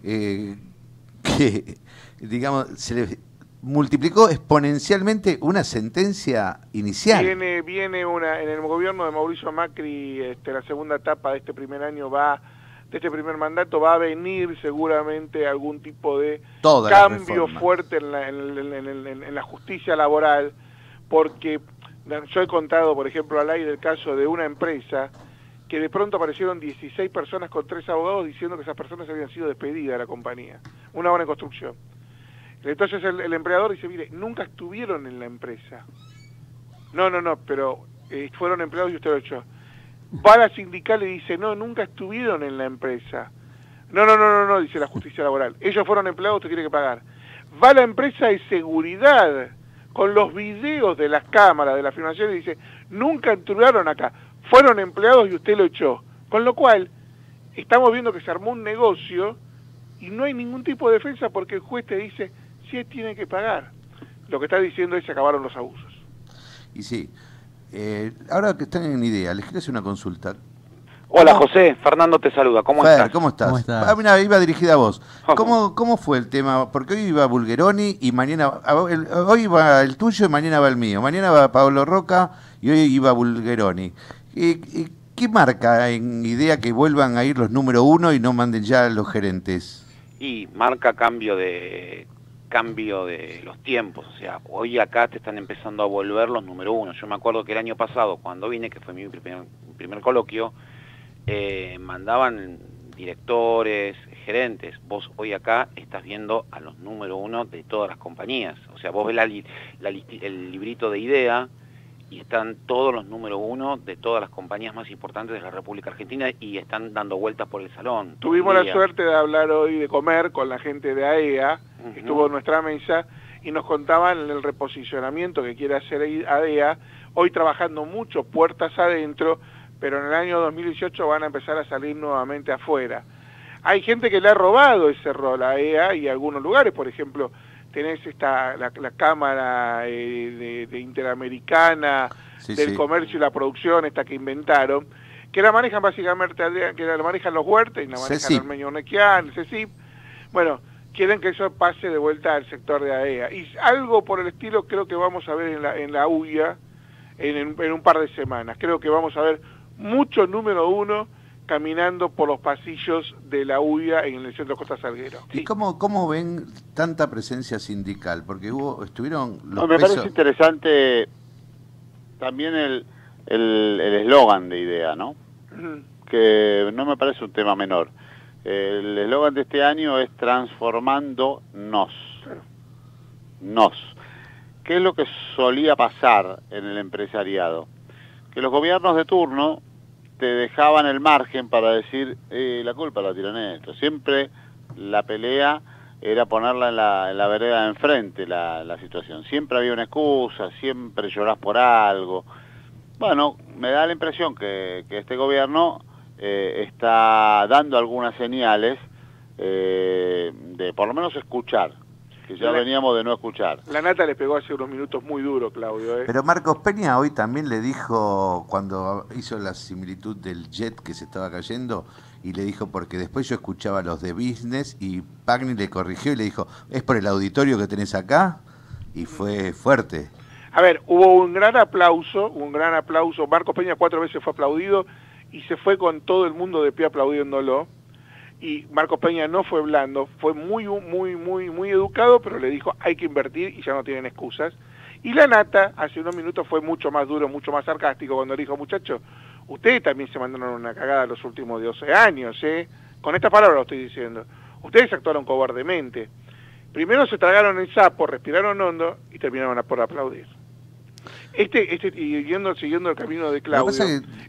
que, digamos, se le multiplicó exponencialmente una sentencia inicial. Viene una en el gobierno de Mauricio Macri, la segunda etapa de este primer año de este primer mandato va a venir seguramente algún tipo de cambio fuerte en la justicia laboral, porque yo he contado, por ejemplo, al aire el caso de una empresa que de pronto aparecieron 16 personas con 3 abogados diciendo que esas personas habían sido despedidas de la compañía, una obra en construcción. Entonces el empleador dice, mire, nunca estuvieron en la empresa. No, pero fueron empleados y usted lo echó. Va a la sindical y dice, no, nunca estuvieron en la empresa. No, dice la justicia laboral. Ellos fueron empleados, usted tiene que pagar. Va a la empresa de seguridad con los videos de las cámaras, de la filmación, y dice, nunca entraron acá. Fueron empleados y usted lo echó. Con lo cual, estamos viendo que se armó un negocio y no hay ningún tipo de defensa porque el juez te dice, sí, tiene que pagar. Lo que está diciendo es que se acabaron los abusos. Y sí. Ahora que están en idea, les quiero hacer una consulta. Hola José, Fernando te saluda, ¿cómo estás? ¿Cómo estás? ¿Cómo estás? Ah, mira, iba dirigida a vos. ¿Cómo fue el tema? Porque hoy iba Bulgeroni y mañana, hoy va el tuyo y mañana va el mío. Mañana va Pablo Roca y hoy iba Bulgeroni. ¿Qué marca en idea que vuelvan a ir los número 1 y no manden ya los gerentes? Y marca cambio de los tiempos, o sea, hoy acá te están empezando a volver los número 1. Yo me acuerdo que el año pasado, cuando vine, que fue mi primer coloquio, mandaban directores, gerentes. Vos hoy acá estás viendo a los número 1 de todas las compañías. O sea, vos ves el librito de idea y están todos los número 1 de todas las compañías más importantes de la República Argentina y están dando vueltas por el salón. Tuvimos la suerte de hablar hoy, de comer con la gente de AEA, que estuvo en nuestra mesa, y nos contaban el reposicionamiento que quiere hacer AEA, hoy trabajando mucho puertas adentro, pero en el año 2018 van a empezar a salir nuevamente afuera. Hay gente que le ha robado ese rol a AEA y a algunos lugares, por ejemplo, tenés la Cámara de Interamericana del Comercio y la Producción, esta que inventaron, que la manejan básicamente, que la manejan los Huertas y la manejan Armenio Nequian, el CECIP. Bueno, quieren que eso pase de vuelta al sector de AEA. Y algo por el estilo creo que vamos a ver en la UIA en un par de semanas. Creo que vamos a ver mucho número 1 caminando por los pasillos de la UIA en el centro Costa Salguero. ¿Y cómo ven tanta presencia sindical? Porque estuvieron los me parece interesante también el eslogan de IDEA, ¿no? Que no me parece un tema menor. El eslogan de este año es transformándonos. ¿Qué es lo que solía pasar en el empresariado? Que los gobiernos de turno te dejaban el margen para decir, la culpa la tiran esto. Siempre la pelea era ponerla en la vereda de enfrente, la situación. Siempre había una excusa, siempre llorás por algo. Bueno, me da la impresión que este gobierno está dando algunas señales de por lo menos escuchar, que ya veníamos de no escuchar. La nata le pegó hace unos minutos muy duro, Claudio. Pero Marcos Peña hoy también le dijo, cuando hizo la similitud del jet que se estaba cayendo, y le dijo, porque después yo escuchaba los de business, y Pagni le corrigió y le dijo, ¿es por el auditorio que tenés acá? Y fue fuerte. A ver, hubo un gran aplauso, Marcos Peña 4 veces fue aplaudido, y se fue con todo el mundo de pie aplaudiéndolo. Y Marcos Peña no fue blando, fue muy educado, pero le dijo hay que invertir y ya no tienen excusas. Y la nata hace unos minutos fue mucho más duro, mucho más sarcástico cuando le dijo, muchachos, ustedes también se mandaron una cagada los últimos 12 años, con estas palabras lo estoy diciendo. Ustedes actuaron cobardemente. Primero se tragaron el sapo, respiraron hondo y terminaron por aplaudir. Y siguiendo el camino de Claudio,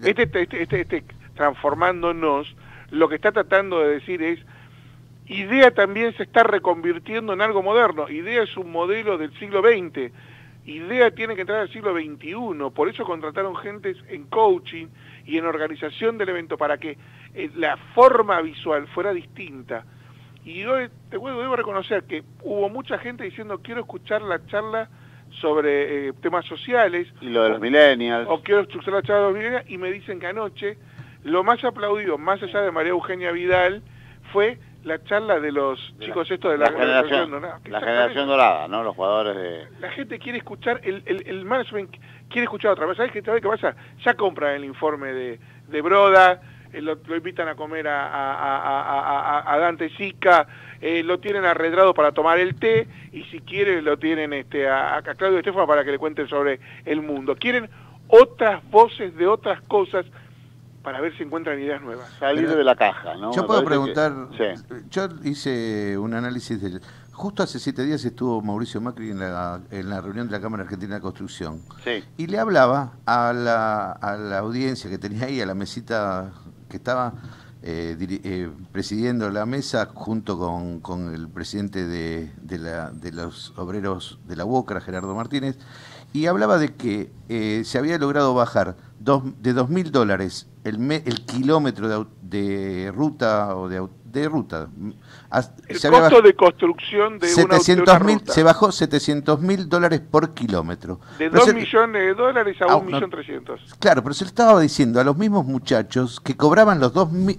transformándonos, lo que está tratando de decir es, IDEA también se está reconvirtiendo en algo moderno. IDEA es un modelo del siglo XX. IDEA tiene que entrar al siglo XXI. Por eso contrataron gentes en coaching y en organización del evento para que la forma visual fuera distinta. Y yo debo reconocer que hubo mucha gente diciendo quiero escuchar la charla sobre temas sociales. Y lo de los millennials. O quiero escuchar la charla de los millennials y me dicen que anoche lo más aplaudido, más allá de María Eugenia Vidal, fue la charla de los chicos estos de la generación dorada. La generación dorada, ¿no? Los jugadores de... La gente quiere escuchar, el management quiere escuchar otra vez. ¿Sabes qué pasa? Ya compran el informe de Broda, lo invitan a comer a Dante Sica, lo tienen arredrado para tomar el té, y si quiere lo tienen a Claudio Estefano para que le cuenten sobre el mundo. Quieren otras voces de otras cosas para ver si encuentran ideas nuevas. Salir de la caja, ¿no? Yo puedo preguntar, yo hice un análisis justo hace 7 días estuvo Mauricio Macri en la reunión de la Cámara Argentina de Construcción. Sí. Y le hablaba a la audiencia que tenía ahí, a la mesita que estaba presidiendo la mesa junto con el presidente de los obreros de la UOCRA, Gerardo Martínez, y hablaba de que se había logrado bajar de $2.000 el kilómetro de ruta o de ruta. El costo de construcción de una ruta. Se bajó $700.000 por kilómetro. De $2 millones a $1.300.000. Claro, pero se le estaba diciendo a los mismos muchachos que cobraban los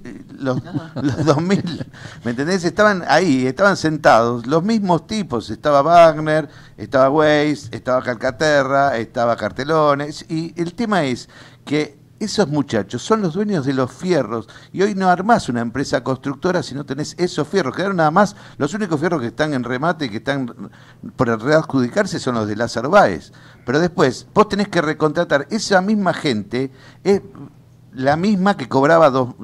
2.000, ¿me entendés? Estaban ahí, estaban sentados, los mismos tipos, estaba Wagner, estaba Weiss, estaba Calcaterra, estaba Cartelones, y el tema es que esos muchachos son los dueños de los fierros y hoy no armás una empresa constructora si no tenés esos fierros. Quedaron nada más, los únicos fierros que están en remate y que están por readjudicarse son los de Lázaro Báez. Pero después vos tenés que recontratar. Esa misma gente es la misma que cobraba $2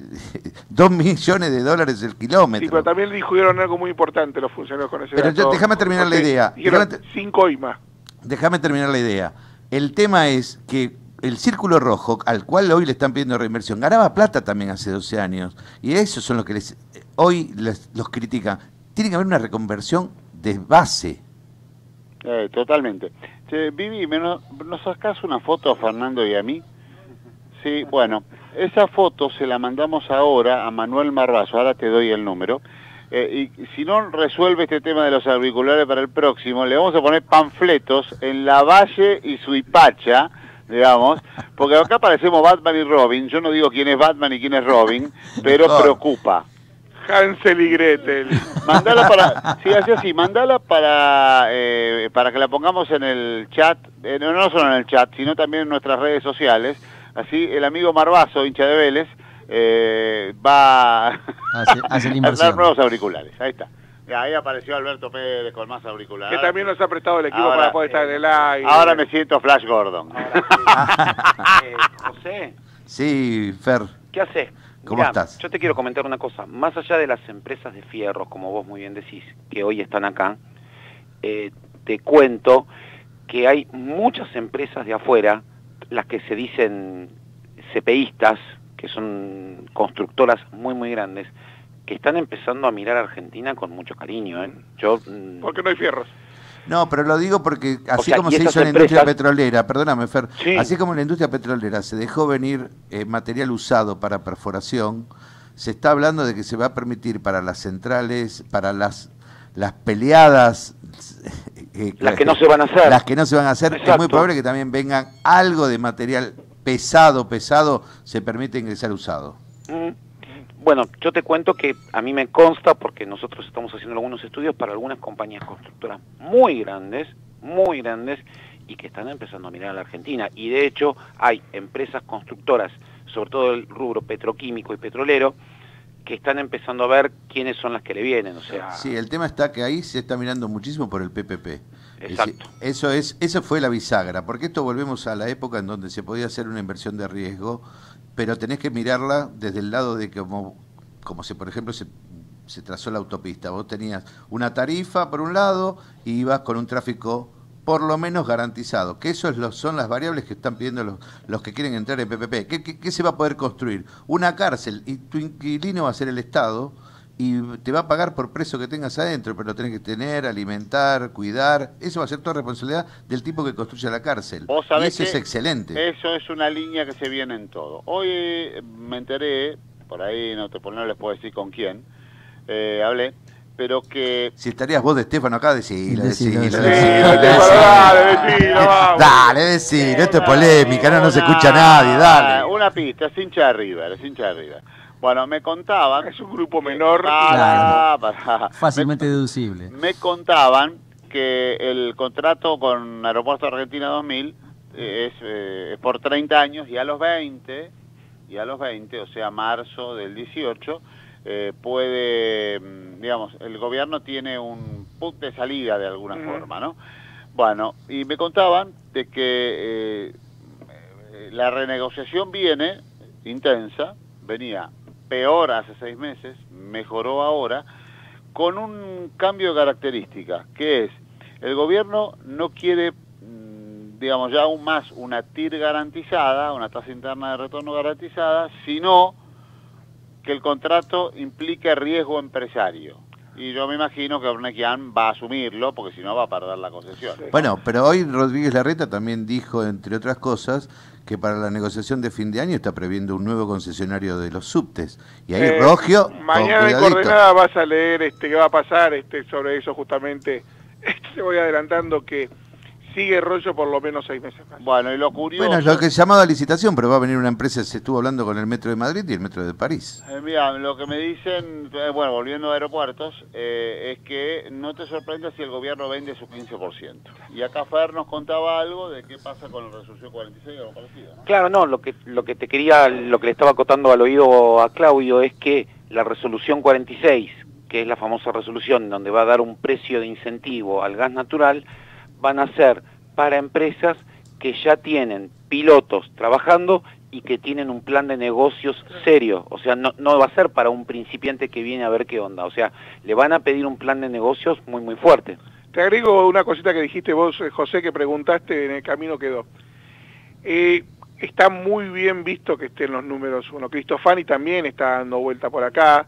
millones el kilómetro. Sí, pero también le dijeron algo muy importante los funcionarios con ese dato. Pero déjame terminar la idea. Dijeron 5 y más. Déjame terminar la idea. El tema es que el Círculo Rojo, al cual hoy le están pidiendo reinversión, ganaba plata también hace 12 años. Y esos son los que hoy los critican. Tiene que haber una reconversión de base. Totalmente. Vivi, ¿nos sacás una foto a Fernando y a mí? Sí, bueno, esa foto se la mandamos ahora a Manuel Marbazo, ahora te doy el número. Y si no resuelve este tema de los auriculares para el próximo, le vamos a poner panfletos en Lavalle y Suipacha, digamos, porque acá parecemos Batman y Robin. Yo no digo quién es Batman y quién es Robin, pero preocupa. Hansel y Gretel. Mandala para, sí, así, mandala para que la pongamos en el chat, no solo en el chat, sino también en nuestras redes sociales. Así el amigo Marbazo, hincha de Vélez, va a dar nuevos auriculares. Ahí está. Ahí apareció Alberto Pérez con más auriculares. Que también nos ha prestado el equipo para poder estar en el aire. Ahora me siento Flash Gordon. José. Sí, Fer. ¿Qué haces? ¿Cómo estás? Yo te quiero comentar una cosa. Más allá de las empresas de fierros, como vos muy bien decís, que hoy están acá, te cuento que hay muchas empresas de afuera, las que se dicen CPIistas, que son constructoras muy, muy grandes, que están empezando a mirar a Argentina con mucho cariño. Porque no hay fierros. No, pero lo digo porque así como se hizo en la industria petrolera, perdóname Fer, así como en la industria petrolera se dejó venir material usado para perforación, se está hablando de que se va a permitir para las centrales, para las peleadas, las que no se van a hacer. Las que no se van a hacer, exacto. Es muy probable que también vengan algo de material pesado, se permite ingresar usado. Bueno, yo te cuento que a mí me consta, porque nosotros estamos haciendo algunos estudios para algunas compañías constructoras muy grandes, y que están empezando a mirar a la Argentina. Y de hecho hay empresas constructoras, sobre todo el rubro petroquímico y petrolero, que están empezando a ver quiénes son las que le vienen. O sea, sí, el tema está que ahí se está mirando muchísimo por el PPP. Exacto. Eso fue la bisagra, porque esto volvemos a la época en donde se podía hacer una inversión de riesgo, pero tenés que mirarla desde el lado de como por ejemplo se trazó la autopista. Vos tenías una tarifa por un lado y ibas con un tráfico por lo menos garantizado, que eso son las variables que están pidiendo los que quieren entrar en PPP. ¿Qué se va a poder construir? Una cárcel, y tu inquilino va a ser el Estado, y te va a pagar por preso que tengas adentro, pero lo tenés que tener, alimentar, cuidar. Eso va a ser toda responsabilidad del tipo que construye la cárcel. Y eso es excelente. Eso es una línea que se viene en todo. Hoy me enteré, por ahí no les puedo decir con quién, hablé, pero que... Si estarías vos de Estefano acá, decilo. Dale, decilo, esto es polémica, no se escucha nadie, dale. Una pista, es hincha de River, Bueno, me contaban... Es un grupo menor. Fácilmente deducible. Me contaban que el contrato con Aeropuertos Argentina 2000 es por 30 años y a los 20, o sea, marzo del 18... puede, digamos, el gobierno tiene un put de salida de alguna forma, ¿no? Bueno, y me contaban de que la renegociación viene intensa, venía peor hace 6 meses, mejoró ahora, con un cambio de característica, que es, el gobierno no quiere, digamos, ya aún más una TIR garantizada, una tasa interna de retorno garantizada, sino que el contrato implique riesgo empresario. Y yo me imagino que Ornequian va a asumirlo, porque si no va a perder la concesión. Bueno, pero hoy Rodríguez Larreta también dijo, entre otras cosas, que para la negociación de fin de año está previendo un nuevo concesionario de los subtes. Y ahí Rogio... Mañana en Coordenada vas a leer qué va a pasar sobre eso justamente. Te voy adelantando que sigue rollo por lo menos 6 meses más. Bueno, y lo curioso... Bueno, es lo que es llamado a licitación, pero va a venir una empresa, se estuvo hablando con el Metro de Madrid y el Metro de París. Mira, lo que me dicen, bueno, volviendo a aeropuertos, es que no te sorprenda si el gobierno vende su 15%. Y acá Fer nos contaba algo de qué pasa con la resolución 46 o algo parecido, ¿no? Claro, no, lo que le estaba acotando al oído a Claudio es que la resolución 46, que es la famosa resolución donde va a dar un precio de incentivo al gas natural, van a ser para empresas que ya tienen pilotos trabajando y que tienen un plan de negocios serio. O sea, no va a ser para un principiante que viene a ver qué onda. O sea, le van a pedir un plan de negocios muy, muy fuerte. Te agrego una cosita que dijiste vos, José, que preguntaste, en el camino quedó. Está muy bien visto que estén los números 1. Cristofani también está dando vuelta por acá.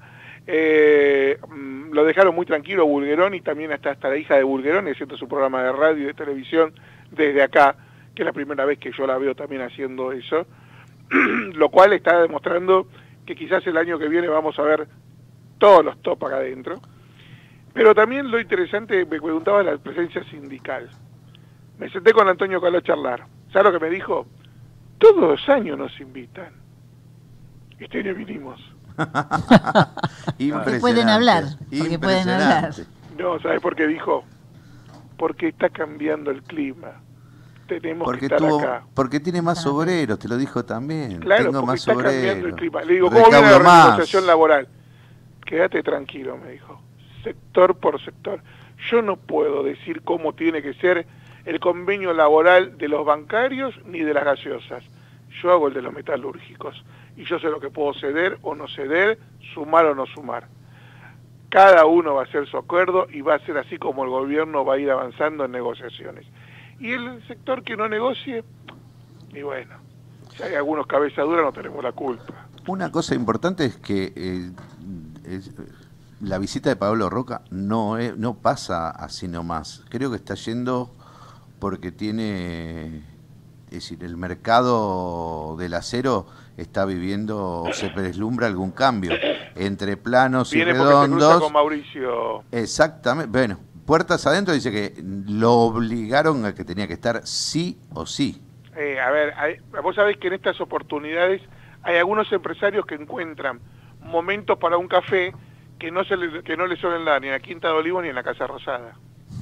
Lo dejaron muy tranquilo Bulgeroni, también hasta la hija de Bulgeroni haciendo su programa de radio y de televisión desde acá, que es la primera vez que yo la veo también haciendo eso, lo cual está demostrando que quizás el año que viene vamos a ver todos los top acá adentro. Pero también lo interesante, me preguntaba la presencia sindical. Me senté con Antonio Caló a charlar. ¿Sabes lo que me dijo? Todos los años nos invitan. Este año vinimos. Porque pueden hablar. Porque pueden hablar. No, ¿sabes por qué dijo? Porque está cambiando el clima. Tenemos que estar acá. Porque tiene más obreros, te lo dijo también. Claro, tengo porque más está obreros. cambiando el clima. Le digo, ¿cómo viene la renegociación laboral? Quédate tranquilo, me dijo. Sector por sector. Yo no puedo decir cómo tiene que ser el convenio laboral de los bancarios ni de las gaseosas. Yo hago el de los metalúrgicos. Y yo sé lo que puedo ceder o no ceder, sumar o no sumar. Cada uno va a hacer su acuerdo y va a ser así como el gobierno va a ir avanzando en negociaciones. Y el sector que no negocie, y bueno, si hay algunos cabezas duras no tenemos la culpa. Una cosa importante es que la visita de Pablo Roca no pasa así nomás. Creo que está yendo porque tiene... Es decir, el mercado del acero está viviendo, se vislumbra algún cambio entre planos y redondos. Porque se cruza con Mauricio. Exactamente. Bueno, puertas adentro dice que lo obligaron a que tenía que estar sí o sí. A ver, vos sabés que en estas oportunidades hay algunos empresarios que encuentran momentos para un café que no les suelen dar ni en la Quinta de Olivos ni en la Casa Rosada.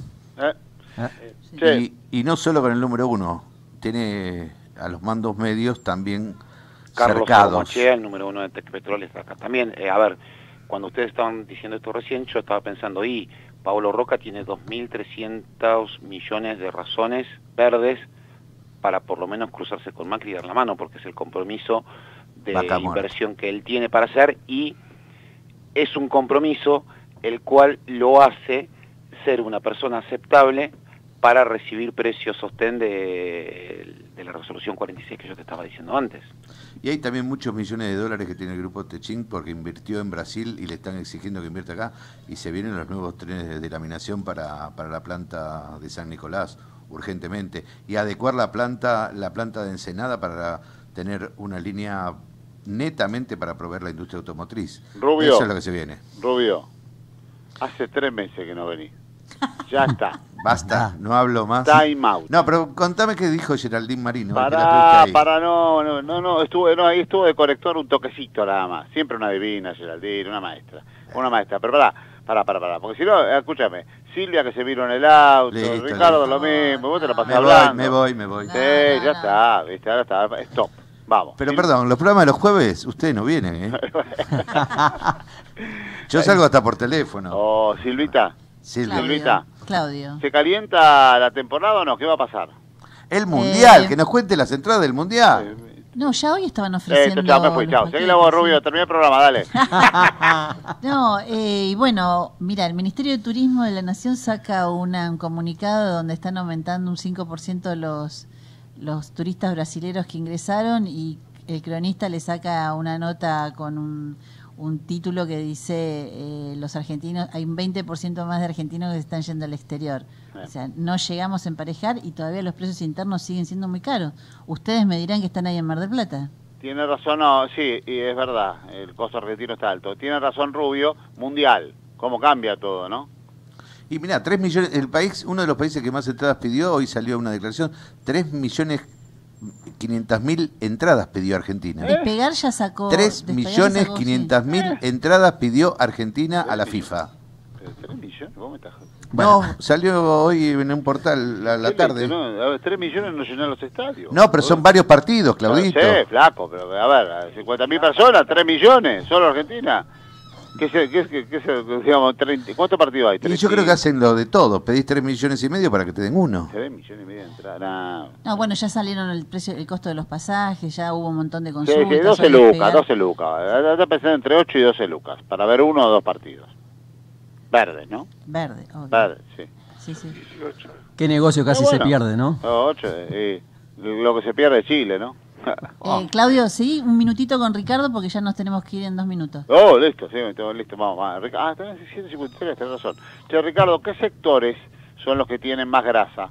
Y no solo con el número 1. Tiene a los mandos medios también Carlos cercados. Mochea, el número 1 de Tecpetrol, está acá. También, a ver, cuando ustedes estaban diciendo esto recién, yo estaba pensando, Pablo Roca tiene 2.300 millones de razones verdes para por lo menos cruzarse con Macri y dar la mano, porque es el compromiso de inversión que él tiene para hacer, y es un compromiso el cual lo hace ser una persona aceptable para recibir precios sostén de la resolución 46 que yo te estaba diciendo antes. Y hay también muchos millones de dólares que tiene el grupo Techint porque invirtió en Brasil y le están exigiendo que invierta acá, y se vienen los nuevos trenes de laminación para la planta de San Nicolás urgentemente, y adecuar la planta de Ensenada para tener una línea netamente para proveer la industria automotriz. Rubio, eso es lo que se viene. Rubio, hace 3 meses que no venís. Ya está. Basta, no hablo más. Time out. No, pero contame qué dijo Geraldine Marino. Ahí estuvo de corrector un toquecito nada más. Siempre una divina, Geraldine, una maestra. Pero pará, porque si no, escúchame, Silvia que se vino en el auto, listo, Ricardo lo mismo, vos te la pasás hablando. Me voy. Sí, ya está, viste, ahora está, stop. Vamos. Pero perdón, los programas de los jueves, ustedes no vienen, ¿eh? Yo salgo hasta por teléfono. Oh, Silvita. Claudio. ¿Se calienta la temporada o no? ¿Qué va a pasar? El Mundial, que nos cuente las entradas del Mundial. No, ya hoy estaban ofreciendo... Chao, me fui, chao. Seguí la voz, Rubio, terminé el programa, dale. No, y bueno, mira, el Ministerio de Turismo de la Nación saca un comunicado donde están aumentando un 5% los turistas brasileños que ingresaron, y el cronista le saca una nota con un título que dice los argentinos, hay un 20% más de argentinos que están yendo al exterior. O sea, no llegamos a emparejar y todavía los precios internos siguen siendo muy caros. Ustedes me dirán que están ahí en Mar del Plata. Tiene razón, no, sí, y es verdad, el costo argentino está alto. Tiene razón Rubio, mundial, cómo cambia todo, ¿no? Y mirá, 3 millones, el país, uno de los países que más entradas pidió, hoy salió una declaración, 3.500.000 entradas pidió Argentina. Despegar ya sacó... 3.500.000 entradas pidió Argentina a la FIFA. ¿3 millones? ¿Cómo me estás? Bueno, no, salió hoy en un portal a la tarde. No, a ver, 3 millones no llenan los estadios. No, pero son varios partidos, Claudito. No sé, flaco, pero a ver, 50.000 personas, 3 millones, solo Argentina. Digamos, 30, ¿cuántos partidos hay? Y yo creo que hacen lo de todo. Pedís 3,5 millones para que te den uno. 3,5 millones de entradas. No, bueno, ya salieron el precio, el costo de los pasajes, ya hubo un montón de consultas. Sí, 12 lucas. Está pensando entre 8 y 12 lucas para ver 1 o 2 partidos. Verde, ¿no? Verde, obvio. Verde, sí. Sí, sí. 18. Qué negocio casi se pierde, ¿no? 8, lo que se pierde es Chile, ¿no? Claudio, sí, un minutito con Ricardo porque ya nos tenemos que ir en 2 minutos. Oh, listo, sí, listo, vamos. Tenés 753, tenés razón. Che, Ricardo, ¿qué sectores son los que tienen más grasa?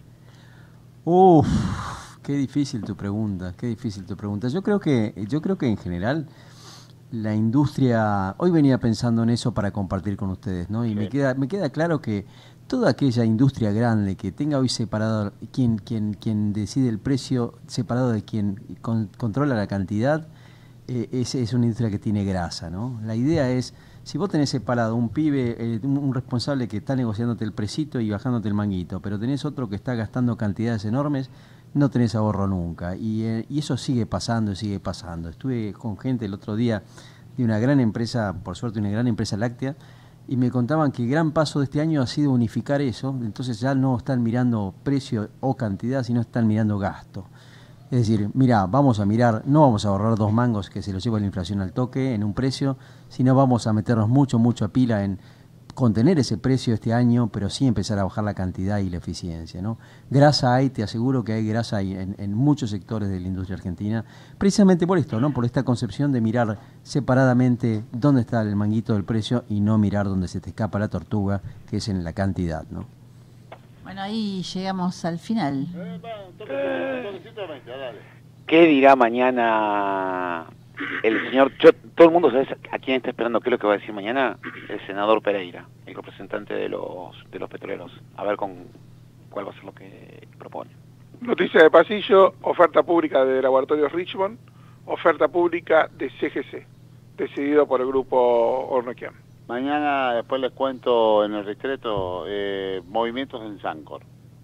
Qué difícil tu pregunta, Yo creo que en general la industria, hoy venía pensando en eso para compartir con ustedes, ¿no? Y sí. me queda claro que toda aquella industria grande que tenga hoy separado quien decide el precio, separado de quien controla la cantidad, es una industria que tiene grasa, ¿no? La idea es, si vos tenés separado un pibe, un responsable que está negociándote el precito y bajándote el manguito, pero tenés otro que está gastando cantidades enormes, no tenés ahorro nunca. Y eso sigue pasando. Estuve con gente el otro día de una gran empresa, por suerte una gran empresa láctea, y me contaban que el gran paso de este año ha sido unificar eso. Entonces ya no están mirando precio o cantidad, sino están mirando gasto. Es decir, mira, vamos a mirar, no vamos a ahorrar 2 mangos que se los lleva la inflación al toque en un precio, sino vamos a meternos mucho a pila en contener ese precio este año, pero sí empezar a bajar la cantidad y la eficiencia, ¿no? Grasa hay, te aseguro que hay grasa en muchos sectores de la industria argentina, precisamente por esto, ¿no? Por esta concepción de mirar separadamente dónde está el manguito del precio y no mirar dónde se te escapa la tortuga, que es en la cantidad, ¿no? Bueno, ahí llegamos al final. ¿Qué dirá mañana el señor? Todo el mundo sabe a quién está esperando, qué es lo que va a decir mañana el senador Pereira, el representante de los petroleros. A ver cuál va a ser lo que propone. Noticia de pasillo: oferta pública de Laboratorios Richmond, oferta pública de CGC, decidido por el grupo Ornequian. Mañana después les cuento en el ristreto movimientos en Sancor.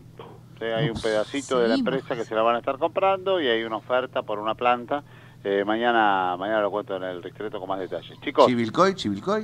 Hay un pedacito de la empresa que se la van a estar comprando y hay una oferta por una planta. Mañana lo cuento en el ristreto con más detalles. Chicos. ¿Chivilcoy?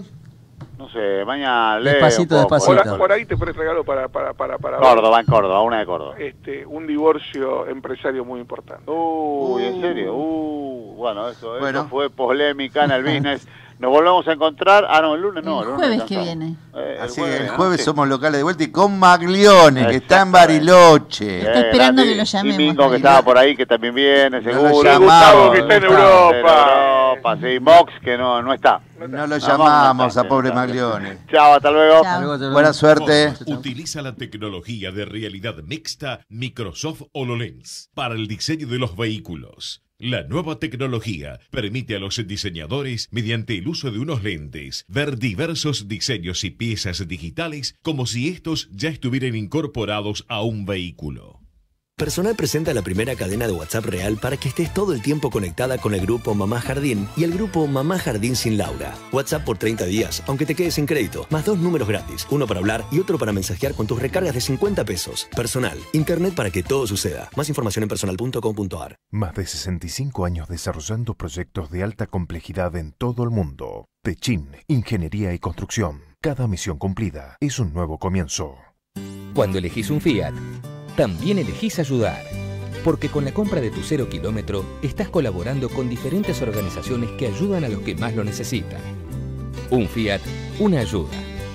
No sé, mañana despacito. Por ahí te pones regalo para Córdoba, en Córdoba, una de Córdoba. Un divorcio empresario muy importante. ¿En serio? Bueno, eso fue polémica en el business. Nos volvemos a encontrar. El lunes no. El jueves que viene. Así que el jueves somos locales de vuelta y con Maglione, que está en Bariloche. Está esperando que lo llamemos. Y Mingo, que estaba por ahí, que también viene, seguro. Gustavo, que está en Europa. Sí, Mox, que no está. No lo llamamos a pobre Maglione. Chao, hasta luego. Buena suerte. Utiliza la tecnología de realidad mixta Microsoft HoloLens para el diseño de los vehículos. La nueva tecnología permite a los diseñadores, mediante el uso de unos lentes, ver diversos diseños y piezas digitales como si estos ya estuvieran incorporados a un vehículo. Personal presenta la primera cadena de WhatsApp real para que estés todo el tiempo conectada con el grupo Mamá Jardín y el grupo Mamá Jardín sin Laura. WhatsApp por 30 días, aunque te quedes sin crédito, más 2 números gratis, uno para hablar y otro para mensajear con tus recargas de 50 pesos. Personal, internet para que todo suceda. Más información en personal.com.ar. Más de 65 años desarrollando proyectos de alta complejidad en todo el mundo. Techin, Ingeniería y Construcción. Cada misión cumplida es un nuevo comienzo. Cuando elegís un Fiat, también elegís ayudar, porque con la compra de tu 0 kilómetro estás colaborando con diferentes organizaciones que ayudan a los que más lo necesitan. Un Fiat, una ayuda.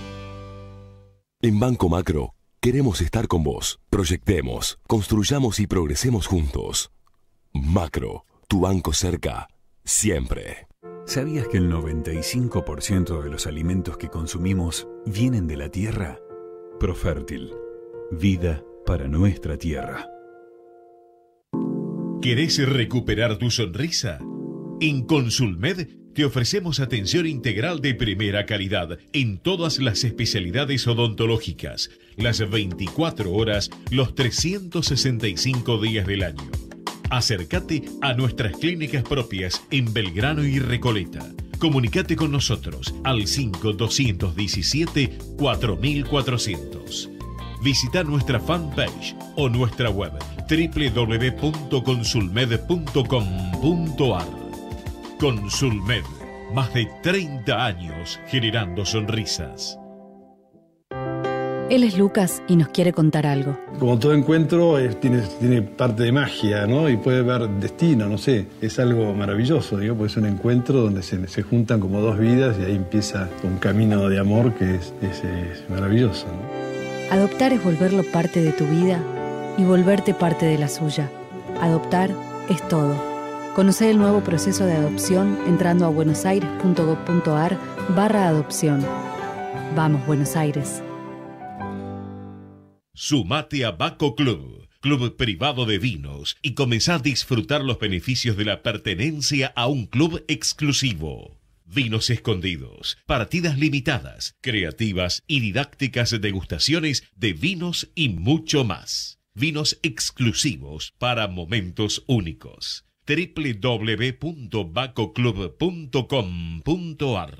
En Banco Macro queremos estar con vos. Proyectemos, construyamos y progresemos juntos. Macro, tu banco cerca, siempre. ¿Sabías que el 95% de los alimentos que consumimos vienen de la tierra? Profértil. Vida para nuestra tierra. ¿Querés recuperar tu sonrisa? En Consulmed te ofrecemos atención integral de primera calidad en todas las especialidades odontológicas, las 24 horas, los 365 días del año. Acércate a nuestras clínicas propias en Belgrano y Recoleta. Comunicate con nosotros al 5217-4400. Visita nuestra fanpage o nuestra web www.consulmed.com.ar. Consulmed, más de 30 años generando sonrisas. Él es Lucas y nos quiere contar algo. Como todo encuentro tiene parte de magia, ¿no? Y puede haber destino, no sé. Es algo maravilloso, digo, porque es un encuentro donde se juntan como dos vidas y ahí empieza un camino de amor que es maravilloso, ¿no? Adoptar es volverlo parte de tu vida y volverte parte de la suya. Adoptar es todo. Conoce el nuevo proceso de adopción entrando a buenosaires.gov.ar/adopción. Vamos, Buenos Aires. Sumate a Baco Club, club privado de vinos, y comenzá a disfrutar los beneficios de la pertenencia a un club exclusivo. Vinos escondidos, partidas limitadas, creativas y didácticas degustaciones de vinos y mucho más. Vinos exclusivos para momentos únicos. www.bacoclub.com.ar.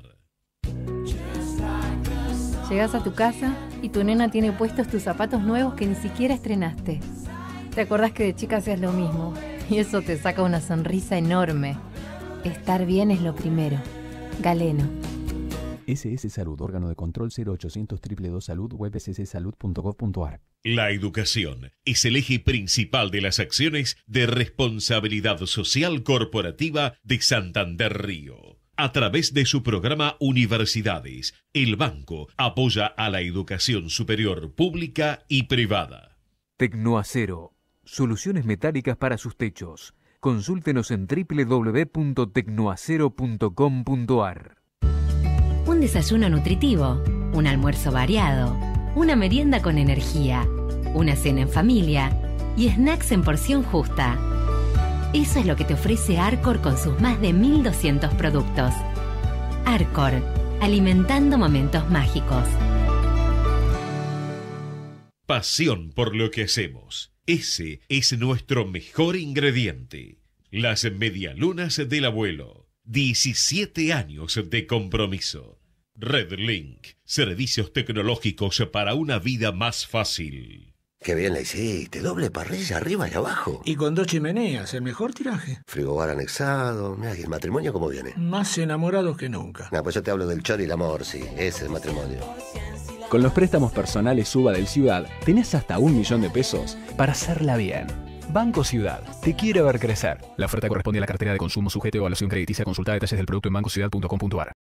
Llegas a tu casa y tu nena tiene puestos tus zapatos nuevos que ni siquiera estrenaste. Te acordás que de chica hacías lo mismo y eso te saca una sonrisa enorme. Estar bien es lo primero. Galeno. SS Salud, órgano de control 0800 222 Salud, web sssalud.gov.ar. La educación es el eje principal de las acciones de responsabilidad social corporativa de Santander Río. A través de su programa Universidades, el banco apoya a la educación superior pública y privada. Tecnoacero, soluciones metálicas para sus techos. Consúltenos en www.tecnoacero.com.ar. Un desayuno nutritivo, un almuerzo variado, una merienda con energía, una cena en familia y snacks en porción justa. Eso es lo que te ofrece Arcor con sus más de 1.200 productos. Arcor, alimentando momentos mágicos. Pasión por lo que hacemos. Ese es nuestro mejor ingrediente. Las medialunas del abuelo. 17 años de compromiso. Redlink, servicios tecnológicos para una vida más fácil. Qué bien la hiciste, doble parrilla arriba y abajo. Y con 2 chimeneas, el mejor tiraje. Frigobar anexado, mirá, ¿y el matrimonio cómo viene? Más enamorados que nunca. No, pues yo te hablo del chori y el amor, sí, ese es el matrimonio. Con los préstamos personales Suba del Ciudad, tenés hasta 1 millón de pesos para hacerla bien. Banco Ciudad, te quiere ver crecer. La oferta corresponde a la cartera de consumo sujeto a evaluación crediticia. Consulta detalles del producto en bancociudad.com.ar.